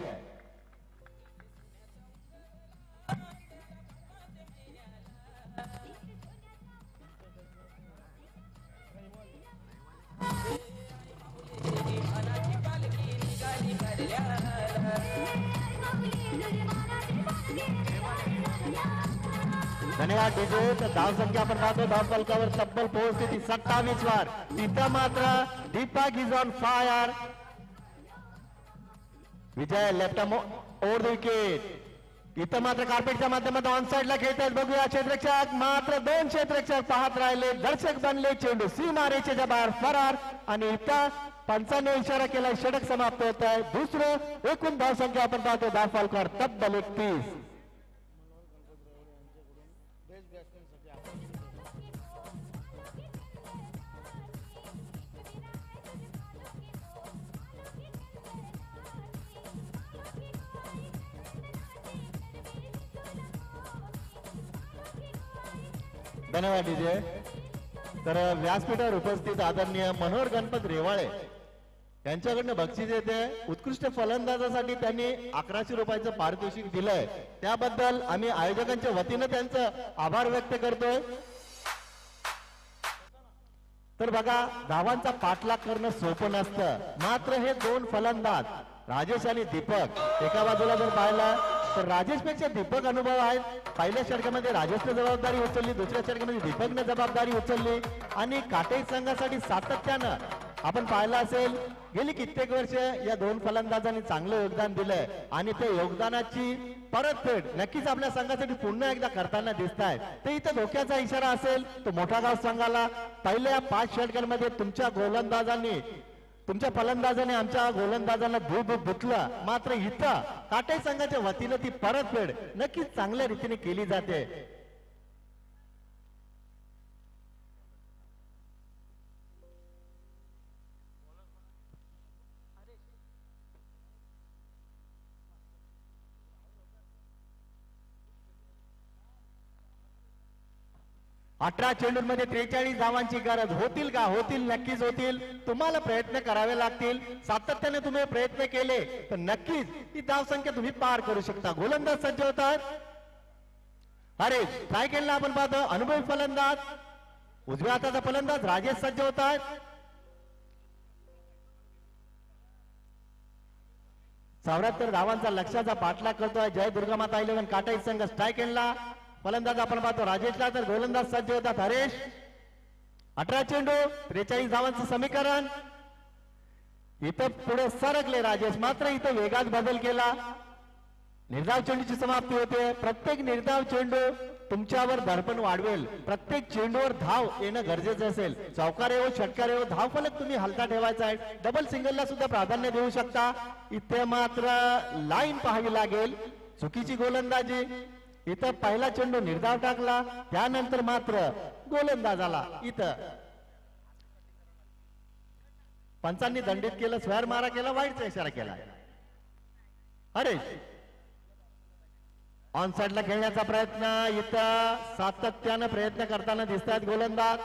धन्यवाद डीजे. तर धाव संख्या आपण पाहतो धाव फलकावर तब्बल पोहोचते ती 27 वर. तिथं मात्र Deepak is on fire. Vijay left over the wicket, इथं मात्र कार्पेटच्या माध्यमातून ऑन साइडला खेळतात. बघूया क्षेत्ररक्षक, मात्र 2 क्षेत्ररक्षक पाहत राहिले, दर्शक बनले. चेंडू सी मारेचे जबार फरार, आणि इथं पंचाने इशारा केला, षटक समाप्त होत आहे. दुसरं एकूण धाव संख्या आपण पाहतो धाव फलकावर तब्बल 31. धन्यवाद डीजे. तर व्यासपीठावर उपस्थित आदरणीय मनोहर गणपत रेवाळे यांच्याकडनं बक्षीस येते. उत्कृष्ट फलंदाजासाठी त्यांनी 1100 रुपयाचं पारितोषिक दिलंय, त्याबद्दल आम्ही आयोजकांच्या वतीनं त्यांचं आभार व्यक्त करतोय. तर बघा धावांचा पाठलाग करणं सोपं नसतं, मात्र हे 2 फलंदाज राजेश आणि दीपक एका बाजूला जर पाहिला तर राजेश पेक्षा दीपक अनुभव आहे. पहिल्या षटकामध्ये राजेशने जबाबदारी उचलली, दुसऱ्या षटकामध्ये दीपकने जबाबदारी उचलली, आणि काटाई संघासाठी सातत्यानं आपण पाहिलं असेल गेली कित्येक वर्ष या 2 फलंदाजांनी चांगलं योगदान दिलंय, आणि ते योगदानाची परतफेड नक्कीच आपल्या संघासाठी पुन्हा एकदा करताना दिसत आहे. ते इथं धोक्याचा इशारा असेल तो मोठागाव संघाला. पहिल्या 5 षटकांमध्ये तुमच्या गोलंदाजांनी, तुमच्या फलंदाजाने आमच्या गोलंदाजांना धूप धुतलं, मात्र इथं काटाई संघाच्या वतीनं ती परतफेड नक्कीच चांगल्या रीतीने केली जाते. 18 चेंडूंमध्ये 43 धावांची गरज. होतील का? होतील, नक्कीच होतील. तुम्हाला प्रयत्न करावे लागतील. सातत्याने तुम्ही प्रयत्न केले तर नक्कीच ही धावसंख्या तुम्ही पार करू शकता. गोलंदाज सज्ज होतात. अरे काय केलं आपण पाहतो. अनुभवी फलंदाज, उजव्या हाताचा फलंदाज राजेश सज्ज होतात. चौऱ्याहत्तर धावांचा लक्ष्याचा पाठलाग करतोय जय दुर्गामाता 11 काटाई संघ. स्ट्राईक एंडला फलंदाज आपण पाहतो राजेशला, तर गोलंदाज सज्ज होतात हरेश. 18 चेंडू 43 धावांचं समीकरण. इथं पुढे सरकले राजेश, मात्र इथं वेगात बदल केला. निर्धाव चेंडूची समाप्ती होते. प्रत्येक निर्धाव चेंडू तुमच्यावर दडपण वाढवेल. प्रत्येक चेंडूवर धाव येणं गरजेचं असेल. चौकारे हो, षटकारे हो, धावफलक तुम्ही हलका ठेवायचा आहे. डबल सिंगलला सुद्धा प्राधान्य देऊ शकता. इथे मात्र लाईन पाहावी लागेल. चुकीची गोलंदाजी. इथं पहिला चेंडू निर्धाव टाकला, त्यानंतर मात्र गोलंदाजाला इथं पंचांनी दंडित केलं. स्क्वेअर मारा केला, वाईटचा इशारा केला. अरे ऑन साइडला खेळण्याचा प्रयत्न. इथं सातत्यानं प्रयत्न करताना दिसतात गोलंदाज.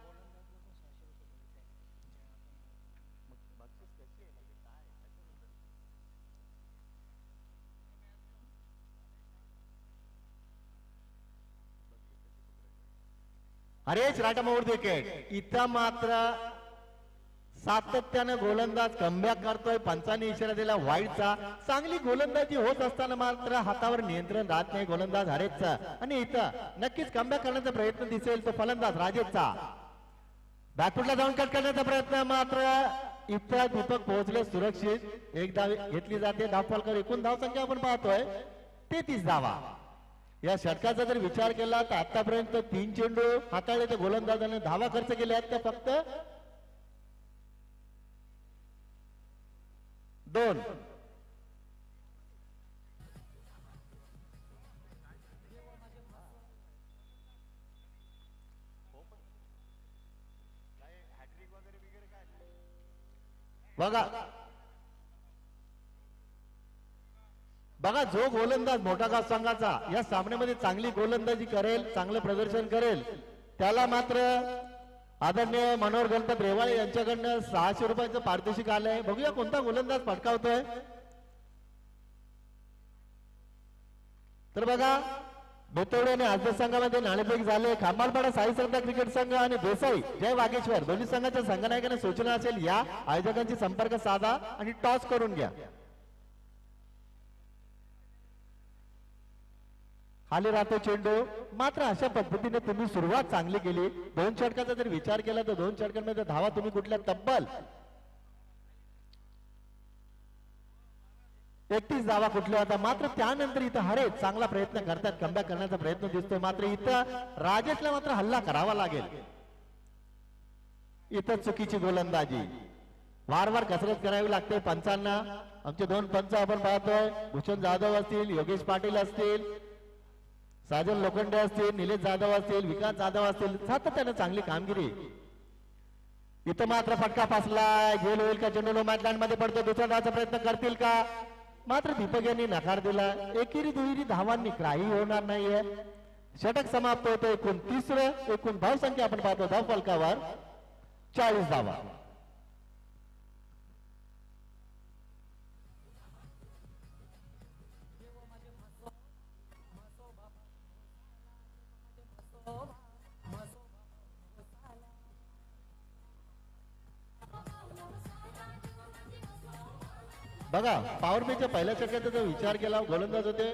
हरेश राटामोर विकेट. इथं मात्र सातत्यानं गोलंदाज कमबॅक करतोय. पंचांनी इशारा दिला वाईटचा. चांगली गोलंदाजी होत असताना मात्र हातावर नियंत्रण राहत नाही गोलंदाज हरेशचा. आणि इथं नक्कीच कमबॅक करण्याचा प्रयत्न दिसेल तो फलंदाज राजेशचा. बॅकफुटला जाऊन कट करण्याचा प्रयत्न, मात्र इथं दीपक पोहोचले सुरक्षित. एक धाव घेतली जाते. धावफलकर एकूण धावसंख्या आपण पाहतोय 33 धावा. या षटकाचा जर विचार केला तर आतापर्यंत 3 चेंडू हाताळले ते गोलंदाजाने धावा खर्च केल्या आहेत त्या फक्त 2. बघा बघा, जो गोलंदाज मोठागाव संघाचा या सामन्यामध्ये चांगली गोलंदाजी करेल, चांगलं प्रदर्शन करेल, त्याला मात्र आदरणीय मनोहर गणपत रेवाळे यांच्याकडनं 600 रुपयाचं पारितोषिक आलंय. बघूया कोणता गोलंदाज पटकावतोय. तर बघा, बेतवडे आणि आजच्या संघामध्ये नाणेफेक झाले. खांबालपाडा साई श्रद्धा क्रिकेट संघ आणि देसाई जय वागेश्वर दोन्ही संघाच्या संघनायकांना सूचना असेल, या आयोजकांची संपर्क साधा आणि टॉस करून घ्या. खाली राहतो चेंडू. मात्र अशा पद्धतीने तुम्ही सुरुवात चांगली केली. 2 षटकाचा जर विचार केला तर 2 षटकांमध्ये धावा तुम्ही कुठल्या तब्बल 31 धावा कुठल्या होता. मात्र त्यानंतर इथं हरेश चांगला प्रयत्न करतात, कमबॅक करण्याचा प्रयत्न दिसतोय. मात्र इथं राजेशला मात्र हल्ला करावा लागेल. इथं चुकीची गोलंदाजी. वारंवार कसरत करावी लागते पंचांना. आमचे 2 पंच आपण पाहतोय, भूषण जाधव असतील, योगेश पाटील असतील, साजन लोखंडे असतील, निलेश जाधव असतील, विकास जाधव असतील, सातत्याने चांगली कामगिरी. इथं मात्र फटका फासला. गेल होईल का? चेंडू मैदान मध्ये पडतो. दुसरा धावाचा प्रयत्न करतील का? मात्र दीपक यांनी नकार दिला. एकेरी दुहेरी धावांनी काही होणार नाहीये. षटक समाप्त होतो. एकूण 30. एकूण धावसंख्या आपण पाहतो धाव फलकावर 40 धावा. बघा, पॉवर प्लेच्या पहिल्या षटकाचा जर विचार केला, गोलंदाज होते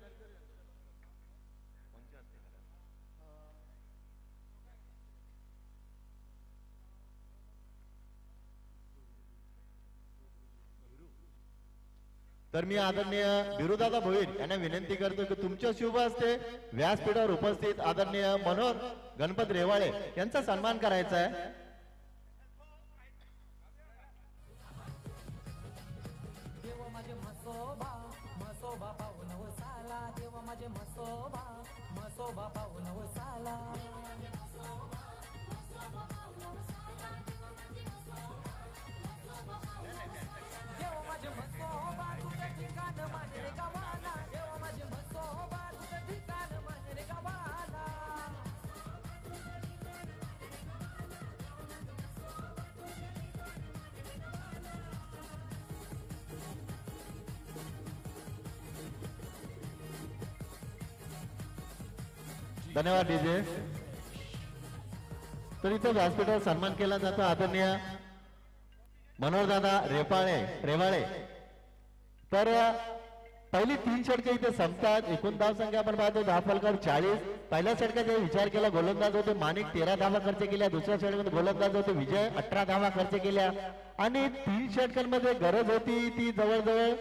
तर मी आदरणीय बिरुदादा भोईर यांना विनंती करतो की तुमच्या शुभ हस्ते व्यासपीठावर उपस्थित आदरणीय मनोहर गणपत रेवाळे यांचा सन्मान करायचा आहे. धन्यवाद डीजे. तर इथं व्यासपीठावर सन्मान केला जातो आदरणीय मनोहरदादा रेवाळे. तर पहिली 3 षटके इथे संपतात. एकूण धाव संख्या आपण पाहतो 10 फलकावर 40. पहिल्या षटकाचा विचार केला गोलंदाज होते माणिक 13 धावा खर्च केल्या. दुसऱ्या षटकामध्ये गोलंदाज होते विजय 18 धावा खर्च केल्या. आणि 3 षटकांमध्ये गरज होती ती जवळजवळ.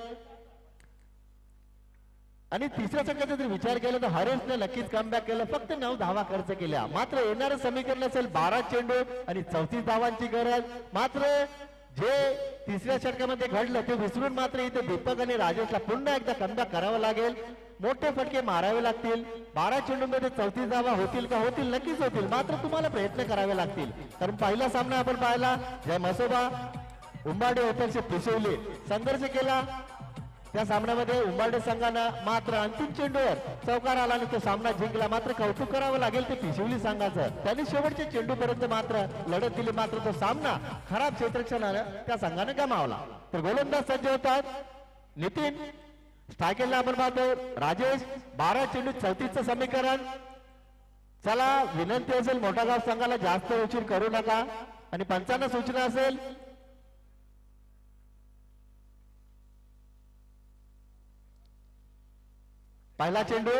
आणि तिसऱ्या षटकाचा जर विचार केला तर हरेशने नक्कीच कमबॅक केलं. फक्त 9 धावा खर्च केल्या. मात्र येणारं समीकरण असेल 12 चेंडू आणि 34 धावांची गरज. मात्र जे तिसऱ्या षटकामध्ये घडलं ते विसरून मात्र इथे दीपक आणि राजेशला पुन्हा एकदा कमबॅक करावं लागेल. मोठे फटके मारावे लागतील. 12 चेंडूमध्ये 34 धावा होतील का? होतील, नक्कीच होतील. मात्र तुम्हाला प्रयत्न करावे लागतील. कारण पहिला सामना आपण पाहिला जय म्हसोबा उंबाडे होतरचे पिसवले संघर्ष केला. त्या सामन्यामध्ये उंबाडे संघानं मात्र अंतिम चेंडूवर चौकार आला आणि तो सामना जिंकला. मात्र कौतुक करावं लागेल ते पिशवली संघाचं. त्यांनी शेवटच्या चेंडूपर्यंत मात्र लढत दिली. मात्र तो सामना खराब क्षेत्ररक्षणानं त्या संघाने गमावला. तर गोलंदाज सज्ज होतात नितीन. स्ट्रायकेला आपण पाहतो राजेश. 12 चेंडू 34चं समीकरण. चला विनंती असेल मोठागाव संघाला जास्त उशीर करू नका. आणि पंचांना सूचना असेल पहिला चेंडू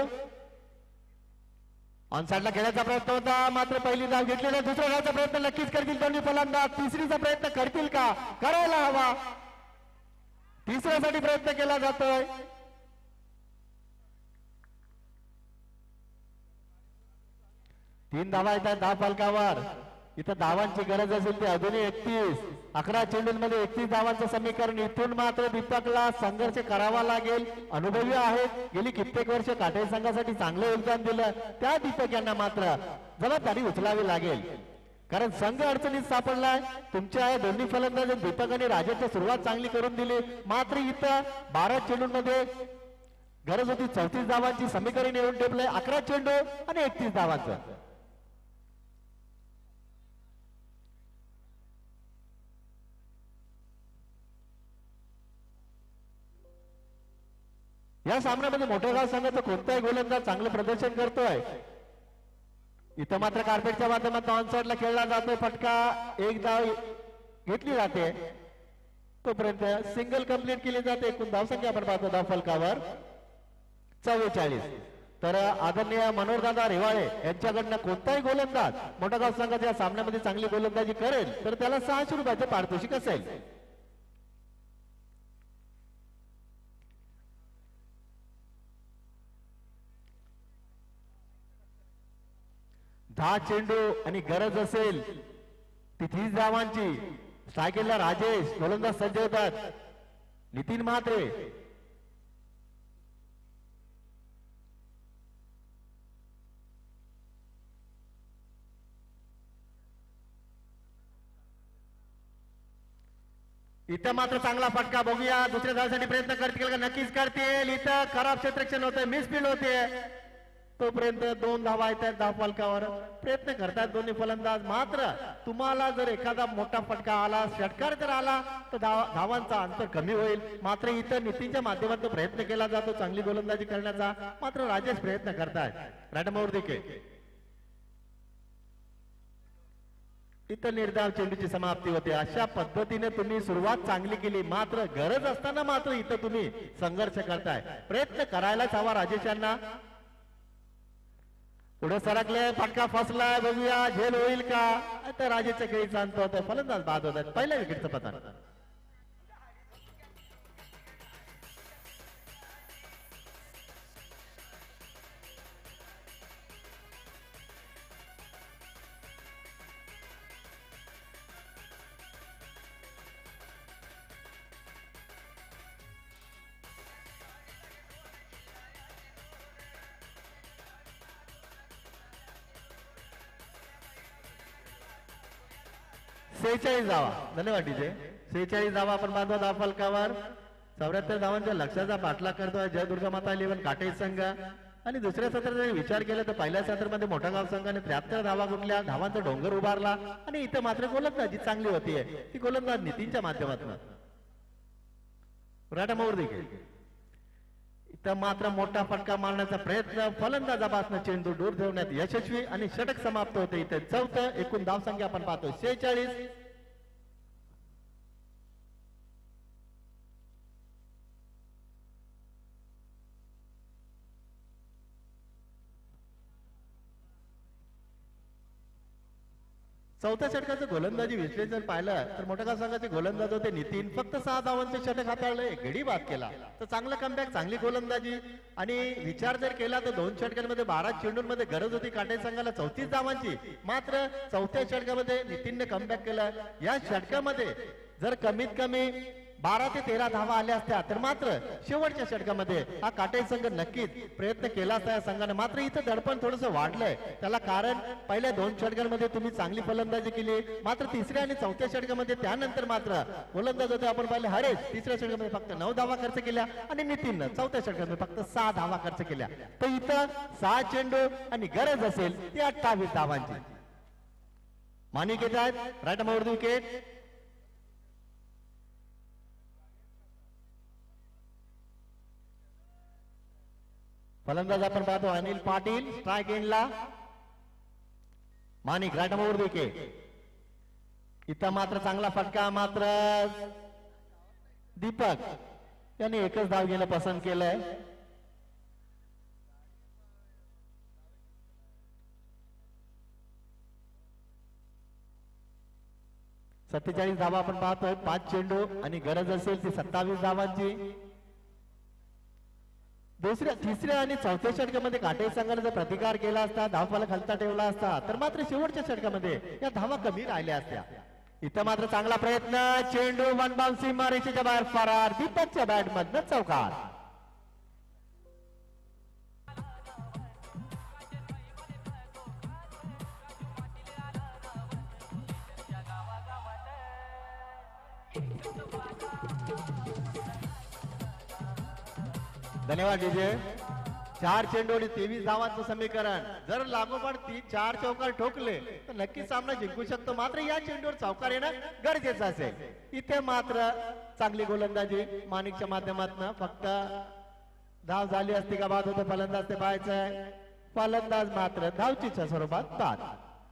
ऑन साइडला खेळायचा प्रयत्न होता. मात्र पहिली धाव घेतलेला. दुसऱ्या धावचा प्रयत्न नक्कीच करतील दोन्ही फलंदाज. तिसरीचा प्रयत्न करतील का? करायला हवा. तिसऱ्यासाठी प्रयत्न केला जातोय. तीन धावा येतात 10 फलकावर. इथं धावांची गरज असेल ते अजूनही 31. 11 चेंडूंमध्ये 31 धावांचं समीकरण. इथून मात्र दीपकला संघर्ष करावा लागेल. अनुभवी आहेत, गेली कित्येक वर्ष काटे संघासाठी चांगलं योगदान दिलं. त्या दीपक यांना मात्र जबाबदारी उचलावी लागेल. कारण संघ अडचणीत सापडलाय. तुमच्या दोन्ही फलंदाज दीपक आणि राजेशची सुरुवात चांगली करून दिली. मात्र इथं 12 चेंडूंमध्ये गरज होती 34 धावांची. समीकरण येऊन ठेवलंय 11 चेंडू आणि 31 धावांचं. या सामन्यामध्ये मोठगाव संघाचा कोणताही गोलंदाज चांगलं प्रदर्शन करतोय. इथं मात्र कार्पेटच्या माध्यमातून ऑन साइडला खेळला जातोय. फटका एक धाव घेतली जाते. तोपर्यंत सिंगल कंप्लीट केली जाते. एकूण धावसंख्या आपण पाहतो 10 फलकावर 44. तर आदरणीय मनोहरदादा रेवाळे यांच्याकडनं कोणताही गोलंदाज मोठगाव संघाच्या या सामन्यामध्ये चांगली गोलंदाजी करेल तर त्याला 600 रुपयाचे पारितोषिक असेल. 10 चेंडू आणि गरज असेल ती 30 धावांची. स्ट्रायकेला राजेश. गोलंदाज सज्ज होतात नितीन म्हात्रे. इथं मात्र चांगला फटका. बघूया दुसऱ्या धावासाठी प्रयत्न करतील का? नक्कीच करतील. इथं खराब क्षेत्ररक्षण होतंय, मिसफील्ड होते. तोपर्यंत 2 धावा येतात 10 फलकावर. प्रयत्न करतात दोन्ही फलंदाज. मात्र तुम्हाला जर एखादा मोठा फटका आला, षटकार जर आला तर धावांचा अंतर कमी होईल. मात्र इथं नितीनच्या माध्यमातून प्रयत्न केला जातो चांगली गोलंदाजी करण्याचा. मात्र राजेश प्रयत्न करतायत. राटमावर देखील इथं निर्धाव चेंडूची समाप्ती होते. अशा पद्धतीने तुम्ही सुरुवात चांगली केली. मात्र गरज असताना मात्र इथं तुम्ही संघर्ष करताय. प्रयत्न करायलाच हवा राजेश यांना. पुढे सरकले. फटका फसलाय. बघूया झेल होईल का? आता राजेशच्या खेळी शांत होत आहे. फलंदाज बाद होत आहेत. पहिल्या विकेटचं पतन. सेहेचाळीस धावा. धन्यवाद डीजे. 46 धावा आपण बांधतो 10 फलकावर. 74 धावांच्या लक्ष्याचा पाठलाग करतोय जय दुर्गा माता 11 काटे संघ. आणि दुसऱ्या सत्रात जर विचार केला तर पहिल्या सत्रामध्ये मोठागाव संघाने 73 धावा गुंतल्या. धावांचा डोंगर उभारला. आणि इथं मात्र गोलंदाजी चांगली होतीये. ती गोलंदाज नितीनच्या माध्यमातून. राटा मोर देखील इथं मात्र मोठा फटका मारण्याचा प्रयत्न, फलंदाजापासून चेंडू दूर ठेवण्यात यशस्वी आणि षटक समाप्त होते. इथे चौथं. एकूण धावसंख्या आपण पाहतो 46. चौथ्या षटकाचं गोलंदाजी विश्लेषण पाहिलं तर मोठगाव संघाचे गोलंदाज होते नितीन. फक्त 6 धावांचे षटक हाताळले, गडी बाद केला. तर चांगलं कमबॅक, चांगली गोलंदाजी आणि विचार जर केला तर 2 षटकांमध्ये 12 चेंडूंमध्ये गरज होती काटे संघाला 34 धावांची. मात्र चौथ्या षटकामध्ये नितीनने कमबॅक केला. या षटकामध्ये जर कमीत कमी 12 ते 13 धावा आल्या असत्या तर मात्र शेवटच्या षटकामध्ये हा काटे संघ नक्कीच प्रयत्न केला असता या संघाने. मात्र इथं दडपण थोडंसं वाढलंय. त्याला कारण पहिल्या 2 षटकांमध्ये तुम्ही चांगली फलंदाजी केली, मात्र तिसऱ्या आणि चौथ्या षटकामध्ये त्यानंतर मात्र गोलंदाज होते आपण पाहिले हरेश तिसऱ्या षटकामध्ये फक्त 9 धावा खर्च केल्या आणि नितीननं चौथ्या षटकामध्ये फक्त 6 धावा खर्च केल्या. तर इथं 6 चेंडू आणि गरज असेल ती 28 धावांची. मानिक येत आहेत राईट मोर विकेट. फलंदाज आपण पाहतो अनिल पाटील. स्ट्राइक एंडला मानिक राईट मोर विकेट. इथं मात्र चांगला फटका, मात्र दीपक यांनी एकच धाव घेणं पसंत केलंय. सत्तेचाळीस धावा आपण पाहतोय. 5 चेंडू आणि गरज असेल ती 27 धावांची. तिसऱ्या आणि चौथ्या षटकामध्ये काटे संघाने जर प्रतिकार केला असता, धावफलक खालता ठेवला असता तर मात्र शेवटच्या षटकामध्ये या धावा कमी राहिल्या असत्या. इथं मात्र चांगला प्रयत्न, चेंडू वन बाउन्स सीमारेषेच्या बाहेर फरार. दीपकच्या बॅट मधनं चौकार. धन्यवाद डीजे. 4 चेंडू आणि 23 धावांचं समीकरण. जर लागोपाठ 4 चौकार ठोकले तर नक्कीच सामना जिंकू शकतो. मात्र या चेंडूवर चौकार येणं गरजेचं असेल. इथे मात्र चांगली गोलंदाजी मानिकच्या माध्यमातून. फक्त धाव झाली असती का बाद होतं, फलंदाज ते पाहायचंय. फलंदाज मात्र धावचीच्या स्वरूपात बाद.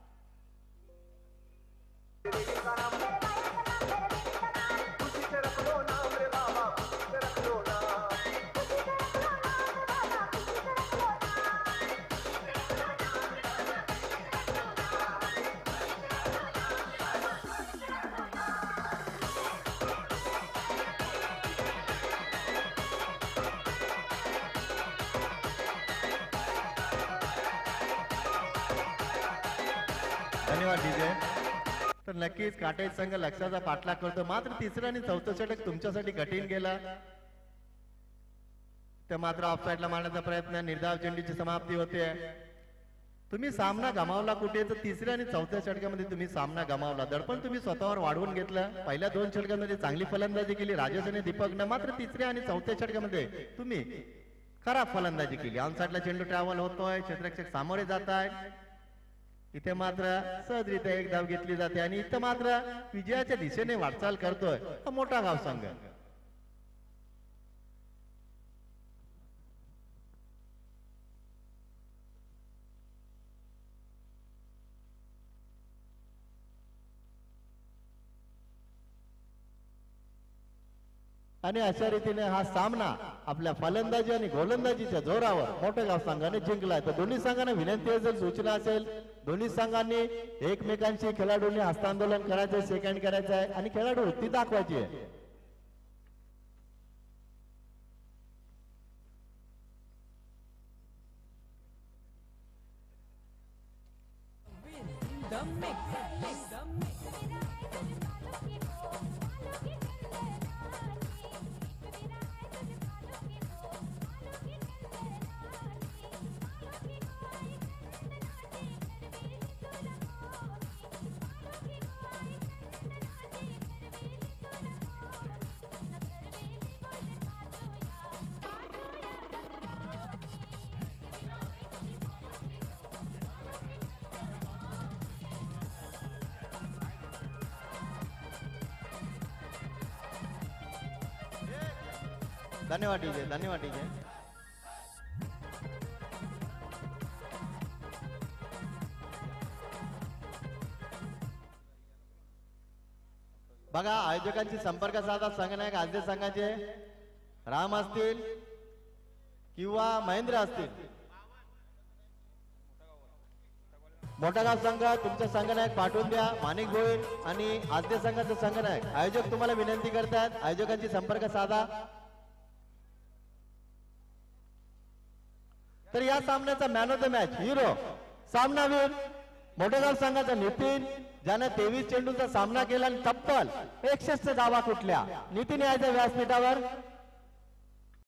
धन्यवाद डीजे. तर नक्कीच काटे संघ लक्षाचा पाठलाग करतो. मात्र तिसरं आणि चौथं षटक तुमच्यासाठी कठीण गेला. तर मात्र ऑफसाईडला मारण्याचा प्रयत्न, निर्धाव चेंडूची समाप्ती होते. तुम्ही सामना गमावला कुठे, तर तिसऱ्या आणि चौथ्या षटकामध्ये तुम्ही सामना गमावला. दडपण तुम्ही स्वतःवर वाढवून घेतलं. पहिल्या 2 षटकांमध्ये चांगली फलंदाजी केली राजेश आणि दीपकनं, मात्र तिसऱ्या आणि चौथ्या षटकामध्ये तुम्ही खराब फलंदाजी केली. ऑनसाईडला चेंडू ट्रॅव्हल होतोय, क्षेत्ररक्षक सामोरे जात आहे. इथे मात्र सहजरित्या एक धाव घेतली जाते आणि इथं मात्र विजयाच्या दिशेने वाटचाल करतोय हा मोठा गाव संघ. आणि अशा रीतीने हा सामना आपल्या फलंदाजी आणि गोलंदाजीच्या जोरावर मोठगाव संघाने जिंकलाय. तर दोन्ही संघांना विनंती असेल, सूचना असेल, दोन्ही संघांनी एकमेकांशी खेळाडूंनी हस्तांदोलन करायचंय, सेकंड करायचं आहे आणि खेळाडू वृत्ती दाखवायची आहे. धन्यवाद डीजे, धन्यवाद डीजे. बघा आयोजकांची संपर्क साधा संघनायक आद्य संघाचे राम असतील किंवा महेंद्र असतील. मोठागाव संघ तुमचा संघनायक पाठवून द्या. माणिक भोईर आणि आद्य संघाचा संघनायक आयोजक तुम्हाला विनंती करतात आयोजकांची संपर्क साधा. तर या सामन्याचा man of the match hero सामनावीर मोठेगाव संघाचा नितीन ज्याने 23 चेंडूंचा सामना केला आणि तब्बल 61 धावा कुठल्या. नितीन यायच्या व्यासपीठावर.